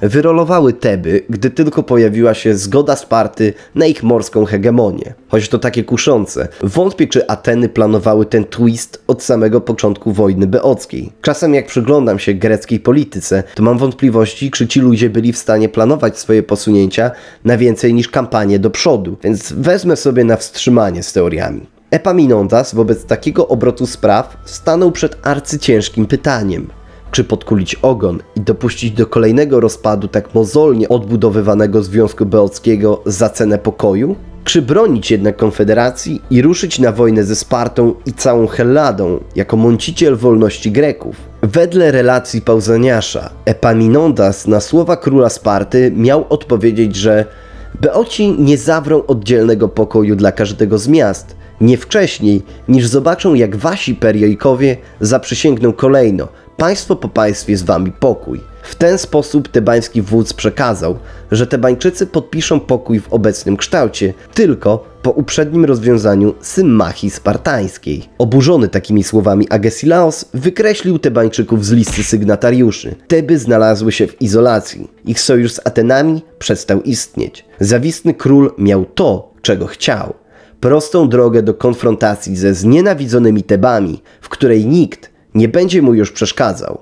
S1: wyrolowały Teby, gdy tylko pojawiła się zgoda Sparty na ich morską hegemonię. Choć to takie kuszące, wątpię, czy Ateny planowały ten twist od samego początku wojny beockiej. Czasem jak przyglądam się greckiej polityce, to mam wątpliwości, czy ci ludzie byli w stanie planować swoje posunięcia na więcej niż kampanię do przodu, więc wezmę sobie na wstrzymanie z teoriami. Epaminondas wobec takiego obrotu spraw stanął przed arcyciężkim pytaniem. Czy podkulić ogon i dopuścić do kolejnego rozpadu tak mozolnie odbudowywanego Związku Beockiego za cenę pokoju? Czy bronić jednak Konfederacji i ruszyć na wojnę ze Spartą i całą Helladą jako mąciciel wolności Greków? Wedle relacji Pausaniasza, Epaminondas na słowa króla Sparty miał odpowiedzieć, że Beoci nie zawrą oddzielnego pokoju dla każdego z miast, nie wcześniej niż zobaczą, jak wasi periojkowie zaprzysięgną kolejno: państwo po państwie z wami pokój. W ten sposób tebański wódz przekazał, że Tebańczycy podpiszą pokój w obecnym kształcie tylko po uprzednim rozwiązaniu symmachii spartańskiej. Oburzony takimi słowami Agesilaos wykreślił Tebańczyków z listy sygnatariuszy. Teby znalazły się w izolacji. Ich sojusz z Atenami przestał istnieć. Zawistny król miał to, czego chciał. Prostą drogę do konfrontacji ze znienawidzonymi Tebami, w której nikt nie będzie mu już przeszkadzał.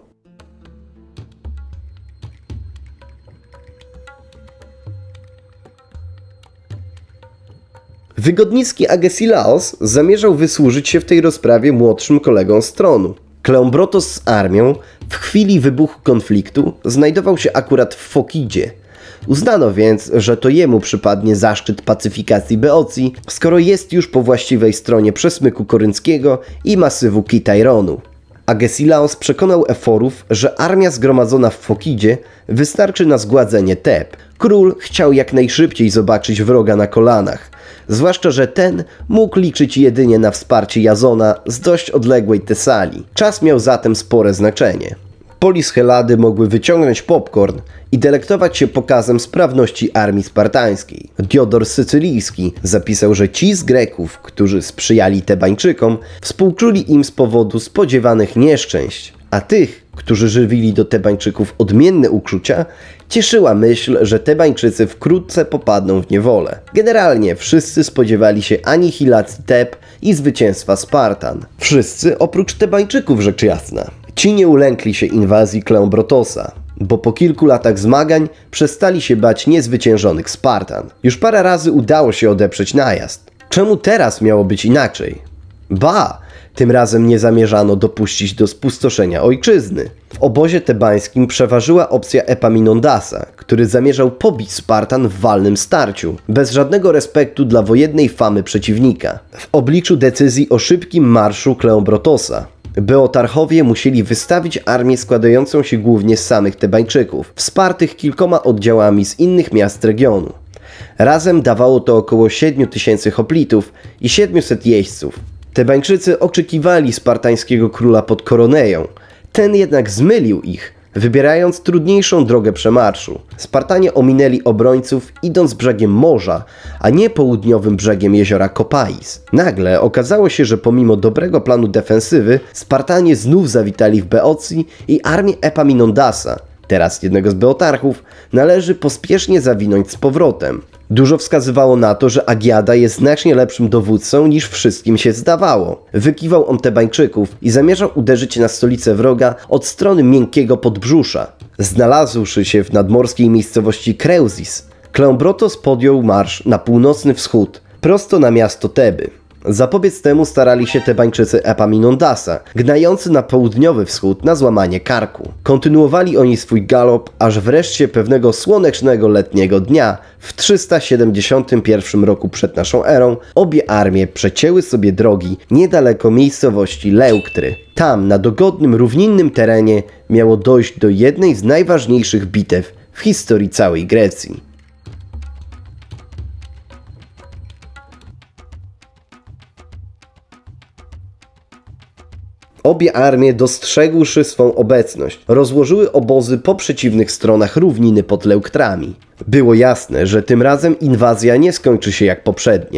S1: Wygodnicki Agesilaos zamierzał wysłużyć się w tej rozprawie młodszym kolegom z tronu. Kleombrotos z armią w chwili wybuchu konfliktu znajdował się akurat w Fokidzie. Uznano więc, że to jemu przypadnie zaszczyt pacyfikacji Beocji, skoro jest już po właściwej stronie przesmyku korynckiego i masywu Kitaironu. Agesilaos przekonał Eforów, że armia zgromadzona w Fokidzie wystarczy na zgładzenie Teb. Król chciał jak najszybciej zobaczyć wroga na kolanach, zwłaszcza że ten mógł liczyć jedynie na wsparcie Jazona z dość odległej Tesalii. Czas miał zatem spore znaczenie. Polis Hellady mogły wyciągnąć popcorn i delektować się pokazem sprawności armii spartańskiej. Diodor Sycylijski zapisał, że ci z Greków, którzy sprzyjali Tebańczykom, współczuli im z powodu spodziewanych nieszczęść, a tych, którzy żywili do Tebańczyków odmienne uczucia, cieszyła myśl, że Tebańczycy wkrótce popadną w niewolę. Generalnie wszyscy spodziewali się anihilacji Teb i zwycięstwa Spartan. Wszyscy oprócz Tebańczyków, rzecz jasna. Ci nie ulękli się inwazji Kleombrotosa, bo po kilku latach zmagań przestali się bać niezwyciężonych Spartan. Już parę razy udało się odeprzeć najazd. Czemu teraz miało być inaczej? Ba! Tym razem nie zamierzano dopuścić do spustoszenia ojczyzny. W obozie tebańskim przeważyła opcja Epaminondasa, który zamierzał pobić Spartan w walnym starciu, bez żadnego respektu dla wojennej famy przeciwnika. W obliczu decyzji o szybkim marszu Kleombrotosa, Beotarchowie musieli wystawić armię składającą się głównie z samych Tebańczyków, wspartych kilkoma oddziałami z innych miast regionu. Razem dawało to około siedmiu tysięcy hoplitów i siedmiuset jeźdźców. Tebańczycy oczekiwali spartańskiego króla pod Koroneją, ten jednak zmylił ich, wybierając trudniejszą drogę przemarszu. Spartanie ominęli obrońców idąc brzegiem morza, a nie południowym brzegiem jeziora Kopais. Nagle okazało się, że pomimo dobrego planu defensywy, Spartanie znów zawitali w Beocji i armię Epaminondasa, teraz jednego z Beotarchów, należy pospiesznie zawinąć z powrotem. Dużo wskazywało na to, że Agiada jest znacznie lepszym dowódcą niż wszystkim się zdawało. Wykiwał on Tebańczyków i zamierzał uderzyć na stolicę wroga od strony miękkiego podbrzusza. Znalazłszy się w nadmorskiej miejscowości Kreuzis, Kleombrotos podjął marsz na północny wschód, prosto na miasto Teby. Zapobiec temu starali się Tebańczycy Epaminondasa, gnający na południowy wschód na złamanie karku. Kontynuowali oni swój galop, aż wreszcie pewnego słonecznego letniego dnia w trzysta siedemdziesiątym pierwszym roku przed naszą erą obie armie przecięły sobie drogi niedaleko miejscowości Leuktry. Tam, na dogodnym, równinnym terenie miało dojść do jednej z najważniejszych bitew w historii całej Grecji. Obie armie, dostrzegłszy swą obecność, rozłożyły obozy po przeciwnych stronach równiny pod Leuktrami. Było jasne, że tym razem inwazja nie skończy się jak poprzednie.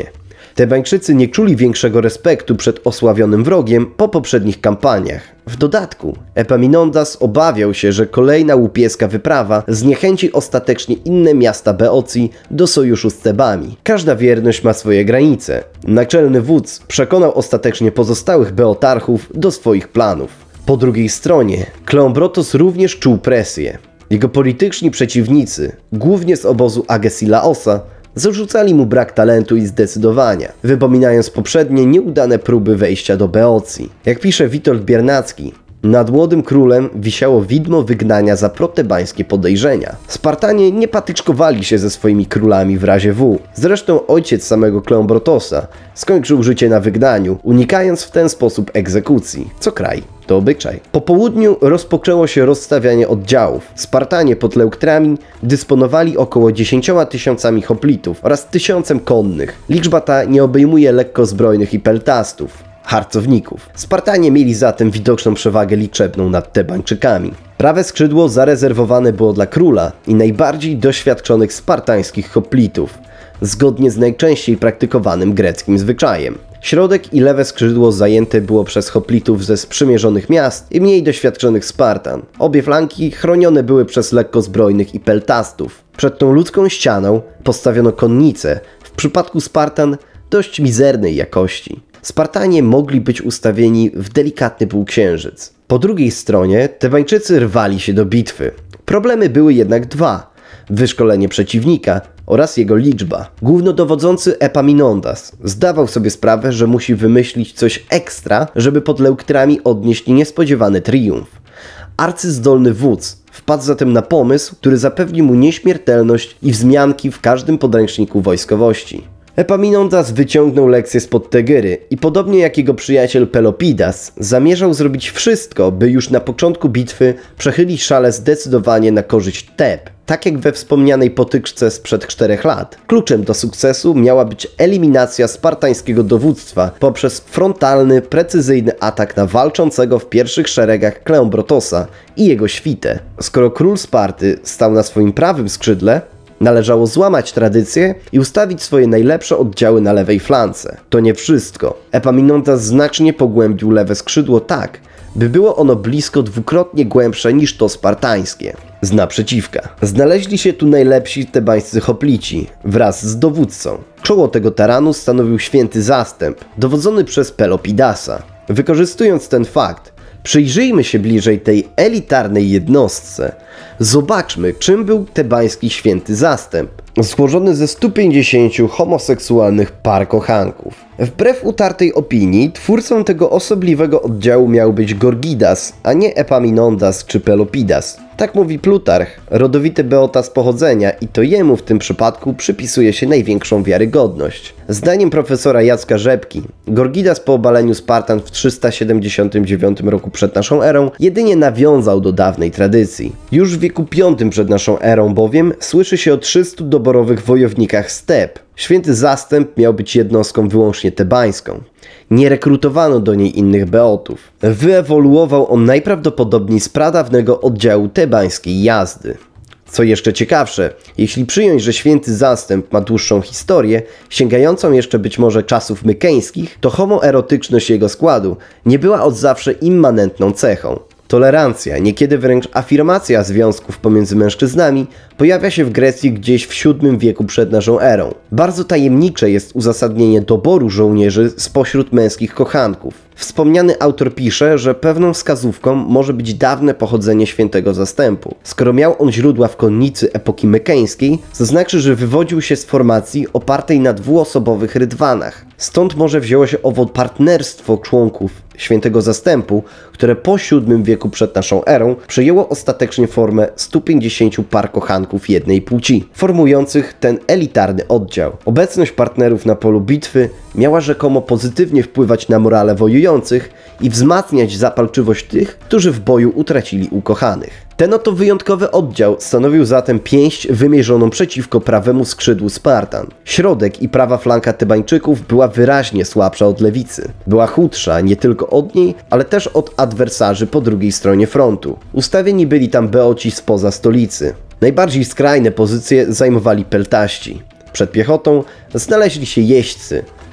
S1: Tebańczycy nie czuli większego respektu przed osławionym wrogiem po poprzednich kampaniach. W dodatku Epaminondas obawiał się, że kolejna łupieska wyprawa zniechęci ostatecznie inne miasta Beocji do sojuszu z Tebami. Każda wierność ma swoje granice. Naczelny wódz przekonał ostatecznie pozostałych beotarchów do swoich planów. Po drugiej stronie Kleombrotos również czuł presję. Jego polityczni przeciwnicy, głównie z obozu Agesilaosa, zarzucali mu brak talentu i zdecydowania, wypominając poprzednie nieudane próby wejścia do Beocji. Jak pisze Witold Biernacki, nad młodym królem wisiało widmo wygnania za protebańskie podejrzenia. Spartanie nie patyczkowali się ze swoimi królami w razie W. Zresztą ojciec samego Kleombrotosa skończył życie na wygnaniu, unikając w ten sposób egzekucji. Co kraj, to obyczaj. Po południu rozpoczęło się rozstawianie oddziałów. Spartanie pod Leuktrami dysponowali około dziesięcioma tysiącami hoplitów oraz tysiącem konnych. Liczba ta nie obejmuje lekkozbrojnych i peltastów, harcowników. Spartanie mieli zatem widoczną przewagę liczebną nad Tebańczykami. Prawe skrzydło zarezerwowane było dla króla i najbardziej doświadczonych spartańskich hoplitów, zgodnie z najczęściej praktykowanym greckim zwyczajem. Środek i lewe skrzydło zajęte było przez hoplitów ze sprzymierzonych miast i mniej doświadczonych Spartan. Obie flanki chronione były przez lekkozbrojnych i peltastów. Przed tą ludzką ścianą postawiono konnice, w przypadku Spartan dość mizernej jakości. Spartanie mogli być ustawieni w delikatny półksiężyc. Po drugiej stronie Tebańczycy rwali się do bitwy. Problemy były jednak dwa: wyszkolenie przeciwnika oraz jego liczba. Głównodowodzący Epaminondas zdawał sobie sprawę, że musi wymyślić coś ekstra, żeby pod Leuktrami odnieść niespodziewany triumf. Arcyzdolny wódz wpadł zatem na pomysł, który zapewni mu nieśmiertelność i wzmianki w każdym podręczniku wojskowości. Epaminondas wyciągnął lekcję spod Tegery i podobnie jak jego przyjaciel Pelopidas zamierzał zrobić wszystko, by już na początku bitwy przechylić szale zdecydowanie na korzyść Teb. Tak jak we wspomnianej potyczce sprzed czterech lat. Kluczem do sukcesu miała być eliminacja spartańskiego dowództwa poprzez frontalny, precyzyjny atak na walczącego w pierwszych szeregach Kleombrotosa i jego świtę. Skoro król Sparty stał na swoim prawym skrzydle, należało złamać tradycję i ustawić swoje najlepsze oddziały na lewej flance. To nie wszystko. Epaminondas znacznie pogłębił lewe skrzydło tak, by było ono blisko dwukrotnie głębsze niż to spartańskie. Z naprzeciwka. Znaleźli się tu najlepsi tebańscy hoplici wraz z dowódcą. Czoło tego taranu stanowił święty zastęp, dowodzony przez Pelopidasa. Wykorzystując ten fakt, przyjrzyjmy się bliżej tej elitarnej jednostce. Zobaczmy, czym był tebański święty zastęp, złożony ze stu pięćdziesięciu homoseksualnych par kochanków. Wbrew utartej opinii, twórcą tego osobliwego oddziału miał być Gorgidas, a nie Epaminondas czy Pelopidas. Tak mówi Plutarch, rodowity beota z pochodzenia, i to jemu w tym przypadku przypisuje się największą wiarygodność. Zdaniem profesora Jacka Rzepki, Gorgidas po obaleniu Spartan w trzysta siedemdziesiątym dziewiątym roku przed naszą erą jedynie nawiązał do dawnej tradycji. Już w wieku piątym przed naszą erą bowiem słyszy się o trzystu doborowych wojownikach z Teb. Święty zastęp miał być jednostką wyłącznie tebańską. Nie rekrutowano do niej innych beotów. Wyewoluował on najprawdopodobniej z pradawnego oddziału tebańskiej jazdy. Co jeszcze ciekawsze, jeśli przyjąć, że święty zastęp ma dłuższą historię, sięgającą jeszcze być może czasów mykeńskich, to homoerotyczność jego składu nie była od zawsze immanentną cechą. Tolerancja, niekiedy wręcz afirmacja związków pomiędzy mężczyznami, pojawia się w Grecji gdzieś w siódmym wieku przed naszą erą. Bardzo tajemnicze jest uzasadnienie doboru żołnierzy spośród męskich kochanków. Wspomniany autor pisze, że pewną wskazówką może być dawne pochodzenie świętego zastępu. Skoro miał on źródła w konnicy epoki mykeńskiej, to znaczy, że wywodził się z formacji opartej na dwuosobowych rydwanach. Stąd może wzięło się owo partnerstwo członków świętego zastępu, które po siódmym wieku przed naszą erą przyjęło ostatecznie formę stu pięćdziesięciu par kochanków jednej płci, formujących ten elitarny oddział. Obecność partnerów na polu bitwy miała rzekomo pozytywnie wpływać na morale wojujących i wzmacniać zapalczywość tych, którzy w boju utracili ukochanych. Ten oto wyjątkowy oddział stanowił zatem pięść wymierzoną przeciwko prawemu skrzydłu Spartan. Środek i prawa flanka Tebańczyków była wyraźnie słabsza od lewicy. Była chudsza nie tylko od niej, ale też od adwersarzy po drugiej stronie frontu. Ustawieni byli tam beoci spoza stolicy. Najbardziej skrajne pozycje zajmowali peltaści. Przed piechotą znaleźli się jeźdźcy. W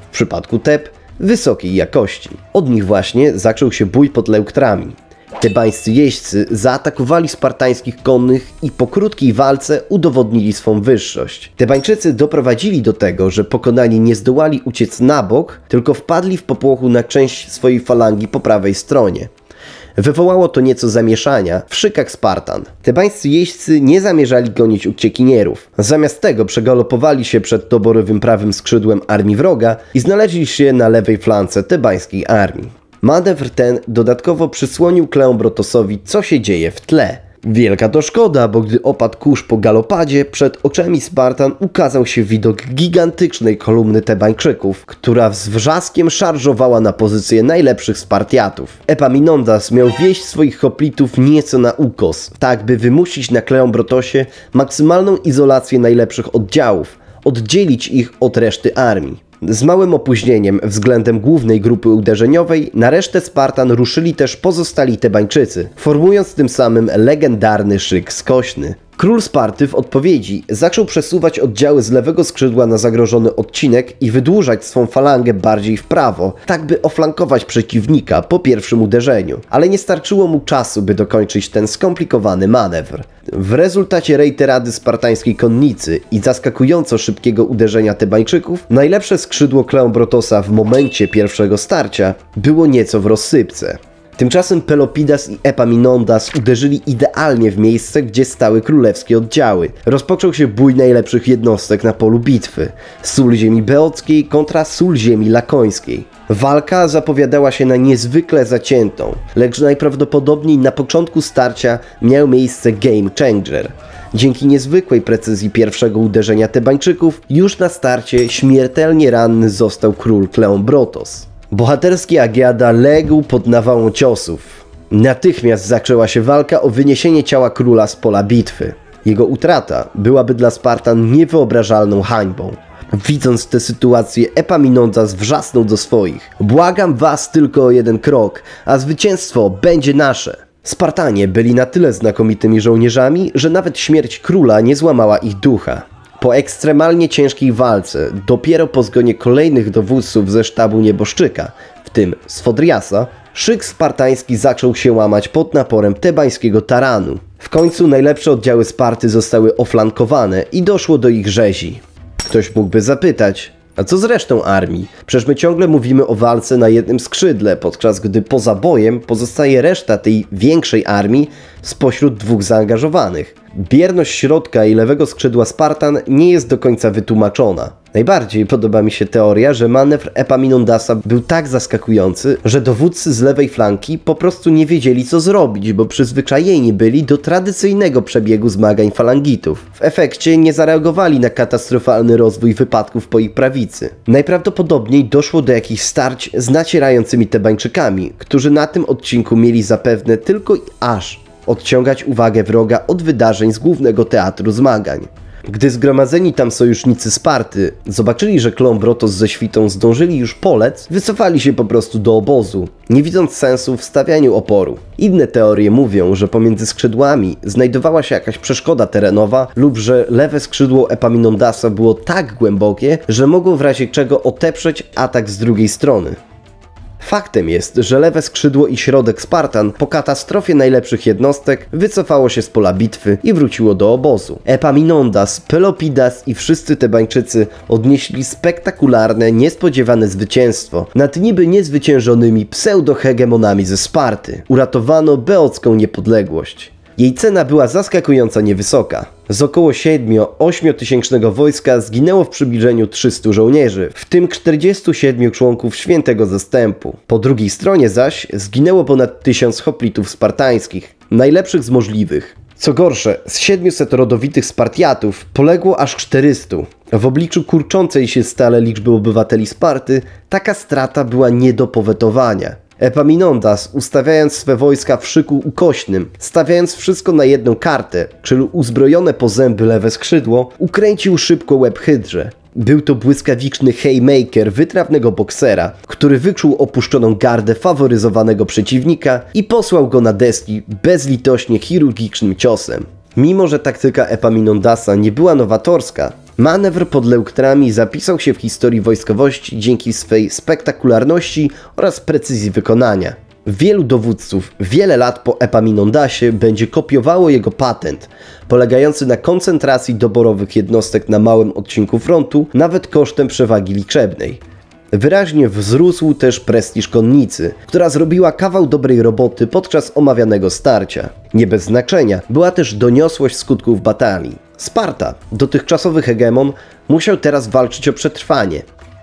S1: w przypadku Teb wysokiej jakości. Od nich właśnie zaczął się bój pod Leuktrami. Tebańscy jeźdźcy zaatakowali spartańskich konnych i po krótkiej walce udowodnili swą wyższość. Tebańczycy doprowadzili do tego, że pokonani nie zdołali uciec na bok, tylko wpadli w popłochu na część swojej falangi po prawej stronie. Wywołało to nieco zamieszania w szykach Spartan. Tebańscy jeźdźcy nie zamierzali gonić uciekinierów. Zamiast tego przegalopowali się przed toborowym prawym skrzydłem armii wroga i znaleźli się na lewej flance tebańskiej armii. Manewr ten dodatkowo przysłonił Kleombrotosowi, co się dzieje w tle. Wielka to szkoda, bo gdy opadł kurz po galopadzie, przed oczami Spartan ukazał się widok gigantycznej kolumny Tebańczyków, która z wrzaskiem szarżowała na pozycję najlepszych Spartiatów. Epaminondas miał wieść swoich hoplitów nieco na ukos, tak by wymusić na Kleombrotosie maksymalną izolację najlepszych oddziałów, oddzielić ich od reszty armii. Z małym opóźnieniem względem głównej grupy uderzeniowej na resztę Spartan ruszyli też pozostali Tebańczycy, formując tym samym legendarny szyk skośny. Król Sparty w odpowiedzi zaczął przesuwać oddziały z lewego skrzydła na zagrożony odcinek i wydłużać swą falangę bardziej w prawo, tak by oflankować przeciwnika po pierwszym uderzeniu, ale nie starczyło mu czasu, by dokończyć ten skomplikowany manewr. W rezultacie rejterady spartańskiej konnicy i zaskakująco szybkiego uderzenia Tebańczyków, najlepsze skrzydło Kleombrotosa w momencie pierwszego starcia było nieco w rozsypce. Tymczasem Pelopidas i Epaminondas uderzyli idealnie w miejsce, gdzie stały królewskie oddziały. Rozpoczął się bój najlepszych jednostek na polu bitwy. Sól ziemi beockiej kontra sól ziemi lakońskiej. Walka zapowiadała się na niezwykle zaciętą, lecz najprawdopodobniej na początku starcia miał miejsce game changer. Dzięki niezwykłej precyzji pierwszego uderzenia Tebańczyków, już na starcie śmiertelnie ranny został król Kleombrotos. Bohaterski Agiada legł pod nawałą ciosów. Natychmiast zaczęła się walka o wyniesienie ciała króla z pola bitwy. Jego utrata byłaby dla Spartan niewyobrażalną hańbą. Widząc tę sytuację, Epaminondas wrzasnął do swoich: błagam was tylko o jeden krok, a zwycięstwo będzie nasze. Spartanie byli na tyle znakomitymi żołnierzami, że nawet śmierć króla nie złamała ich ducha. Po ekstremalnie ciężkiej walce, dopiero po zgonie kolejnych dowódców ze sztabu nieboszczyka, w tym Sfodriasa, szyk spartański zaczął się łamać pod naporem tebańskiego taranu. W końcu najlepsze oddziały Sparty zostały oflankowane i doszło do ich rzezi. Ktoś mógłby zapytać, a co z resztą armii? Przecież my ciągle mówimy o walce na jednym skrzydle, podczas gdy poza bojem pozostaje reszta tej większej armii spośród dwóch zaangażowanych. Bierność środka i lewego skrzydła Spartan nie jest do końca wytłumaczona. Najbardziej podoba mi się teoria, że manewr Epaminondasa był tak zaskakujący, że dowódcy z lewej flanki po prostu nie wiedzieli, co zrobić, bo przyzwyczajeni byli do tradycyjnego przebiegu zmagań falangitów. W efekcie nie zareagowali na katastrofalny rozwój wypadków po ich prawicy. Najprawdopodobniej doszło do jakichś starć z nacierającymi Tebańczykami, którzy na tym odcinku mieli zapewne tylko i aż odciągać uwagę wroga od wydarzeń z głównego teatru zmagań. Gdy zgromadzeni tam sojusznicy Sparty zobaczyli, że Kleombrotos ze świtą zdążyli już polec, wycofali się po prostu do obozu, nie widząc sensu w stawianiu oporu. Inne teorie mówią, że pomiędzy skrzydłami znajdowała się jakaś przeszkoda terenowa lub że lewe skrzydło Epaminondasa było tak głębokie, że mogło w razie czego odeprzeć atak z drugiej strony. Faktem jest, że lewe skrzydło i środek Spartan po katastrofie najlepszych jednostek wycofało się z pola bitwy i wróciło do obozu. Epaminondas, Pelopidas i wszyscy Tebańczycy odnieśli spektakularne, niespodziewane zwycięstwo nad niby niezwyciężonymi pseudohegemonami ze Sparty. Uratowano beocką niepodległość. Jej cena była zaskakująco niewysoka. Z około siedmiu-ośmiu tysięcznego wojska zginęło w przybliżeniu trzystu żołnierzy, w tym czterdziestu siedmiu członków świętego zastępu. Po drugiej stronie zaś zginęło ponad tysiąc hoplitów spartańskich, najlepszych z możliwych. Co gorsze, z siedmiuset rodowitych Spartiatów poległo aż czterystu. W obliczu kurczącej się stale liczby obywateli Sparty, taka strata była nie do powetowania. Epaminondas, ustawiając swe wojska w szyku ukośnym, stawiając wszystko na jedną kartę, czyli uzbrojone po zęby lewe skrzydło, ukręcił szybko łeb hydrze. Był to błyskawiczny haymaker wytrawnego boksera, który wyczuł opuszczoną gardę faworyzowanego przeciwnika i posłał go na deski bezlitośnie chirurgicznym ciosem. Mimo że taktyka Epaminondasa nie była nowatorska, manewr pod Leuktrami zapisał się w historii wojskowości dzięki swej spektakularności oraz precyzji wykonania. Wielu dowódców wiele lat po Epaminondasie będzie kopiowało jego patent, polegający na koncentracji doborowych jednostek na małym odcinku frontu, nawet kosztem przewagi liczebnej. Wyraźnie wzrósł też prestiż konnicy, która zrobiła kawał dobrej roboty podczas omawianego starcia. Nie bez znaczenia była też doniosłość skutków batalii. Sparta, dotychczasowy hegemon, musiał teraz walczyć o przetrwanie.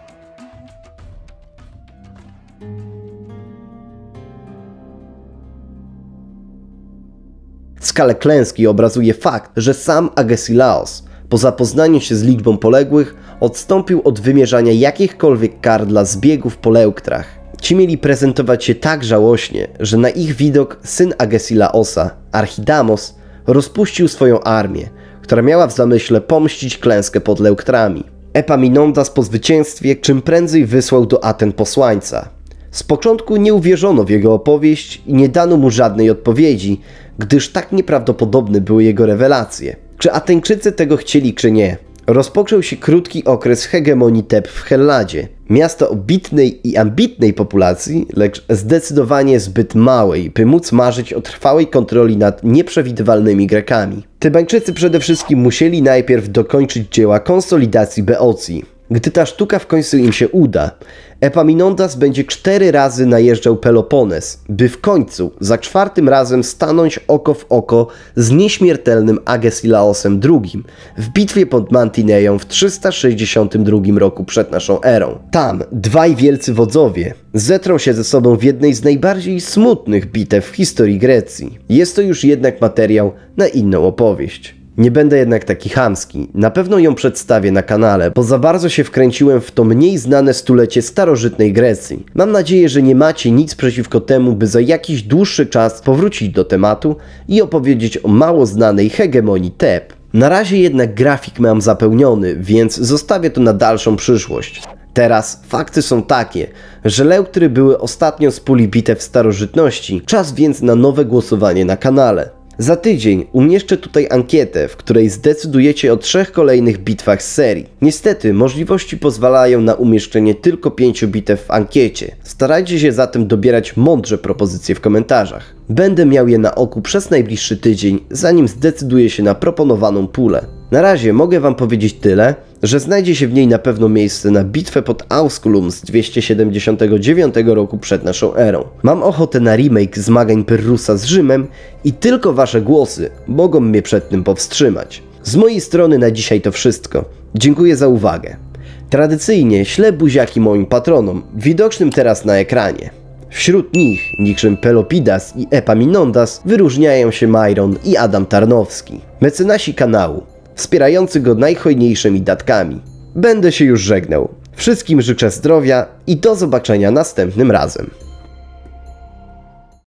S1: Skalę klęski obrazuje fakt, że sam Agesilaos, po zapoznaniu się z liczbą poległych, odstąpił od wymierzania jakichkolwiek kar dla zbiegów po Leuktrach. Ci mieli prezentować się tak żałośnie, że na ich widok syn Agesilaosa, Archidamos, rozpuścił swoją armię, która miała w zamyśle pomścić klęskę pod Leuktrami. Epaminondas po zwycięstwie czym prędzej wysłał do Aten posłańca. Z początku nie uwierzono w jego opowieść i nie dano mu żadnej odpowiedzi, gdyż tak nieprawdopodobne były jego rewelacje. Czy Ateńczycy tego chcieli, czy nie? Rozpoczął się krótki okres hegemonii Teb w Helladzie. Miasto o bitnej i ambitnej populacji, lecz zdecydowanie zbyt małej, by móc marzyć o trwałej kontroli nad nieprzewidywalnymi Grekami. Tebańczycy przede wszystkim musieli najpierw dokończyć dzieła konsolidacji Beocji. Gdy ta sztuka w końcu im się uda, Epaminondas będzie cztery razy najeżdżał Pelopones, by w końcu za czwartym razem stanąć oko w oko z nieśmiertelnym Agesilaosem drugim w bitwie pod Mantineją w trzysta sześćdziesiątym drugim roku przed naszą erą. Tam dwaj wielcy wodzowie zetrą się ze sobą w jednej z najbardziej smutnych bitew w historii Grecji. Jest to już jednak materiał na inną opowieść. Nie będę jednak taki chamski, na pewno ją przedstawię na kanale, bo za bardzo się wkręciłem w to mniej znane stulecie starożytnej Grecji. Mam nadzieję, że nie macie nic przeciwko temu, by za jakiś dłuższy czas powrócić do tematu i opowiedzieć o mało znanej hegemonii Teb. Na razie jednak grafik mam zapełniony, więc zostawię to na dalszą przyszłość. Teraz fakty są takie, że Leutry były ostatnio z puli bitew starożytności, czas więc na nowe głosowanie na kanale. Za tydzień umieszczę tutaj ankietę, w której zdecydujecie o trzech kolejnych bitwach z serii. Niestety możliwości pozwalają na umieszczenie tylko pięciu bitew w ankiecie. Starajcie się zatem dobierać mądrze propozycje w komentarzach. Będę miał je na oku przez najbliższy tydzień, zanim zdecyduję się na proponowaną pulę. Na razie mogę wam powiedzieć tyle, że znajdzie się w niej na pewno miejsce na bitwę pod Ausculum z dwieście siedemdziesiątego dziewiątego roku przed naszą erą. Mam ochotę na remake zmagań Pyrrhusa z Rzymem i tylko wasze głosy mogą mnie przed tym powstrzymać. Z mojej strony na dzisiaj to wszystko. Dziękuję za uwagę. Tradycyjnie ślę buziaki moim patronom, widocznym teraz na ekranie. Wśród nich, niczym Pelopidas i Epaminondas, wyróżniają się Myron i Adam Tarnowski, mecenasi kanału, wspierający go najhojniejszymi datkami. Będę się już żegnał. Wszystkim życzę zdrowia i do zobaczenia następnym razem.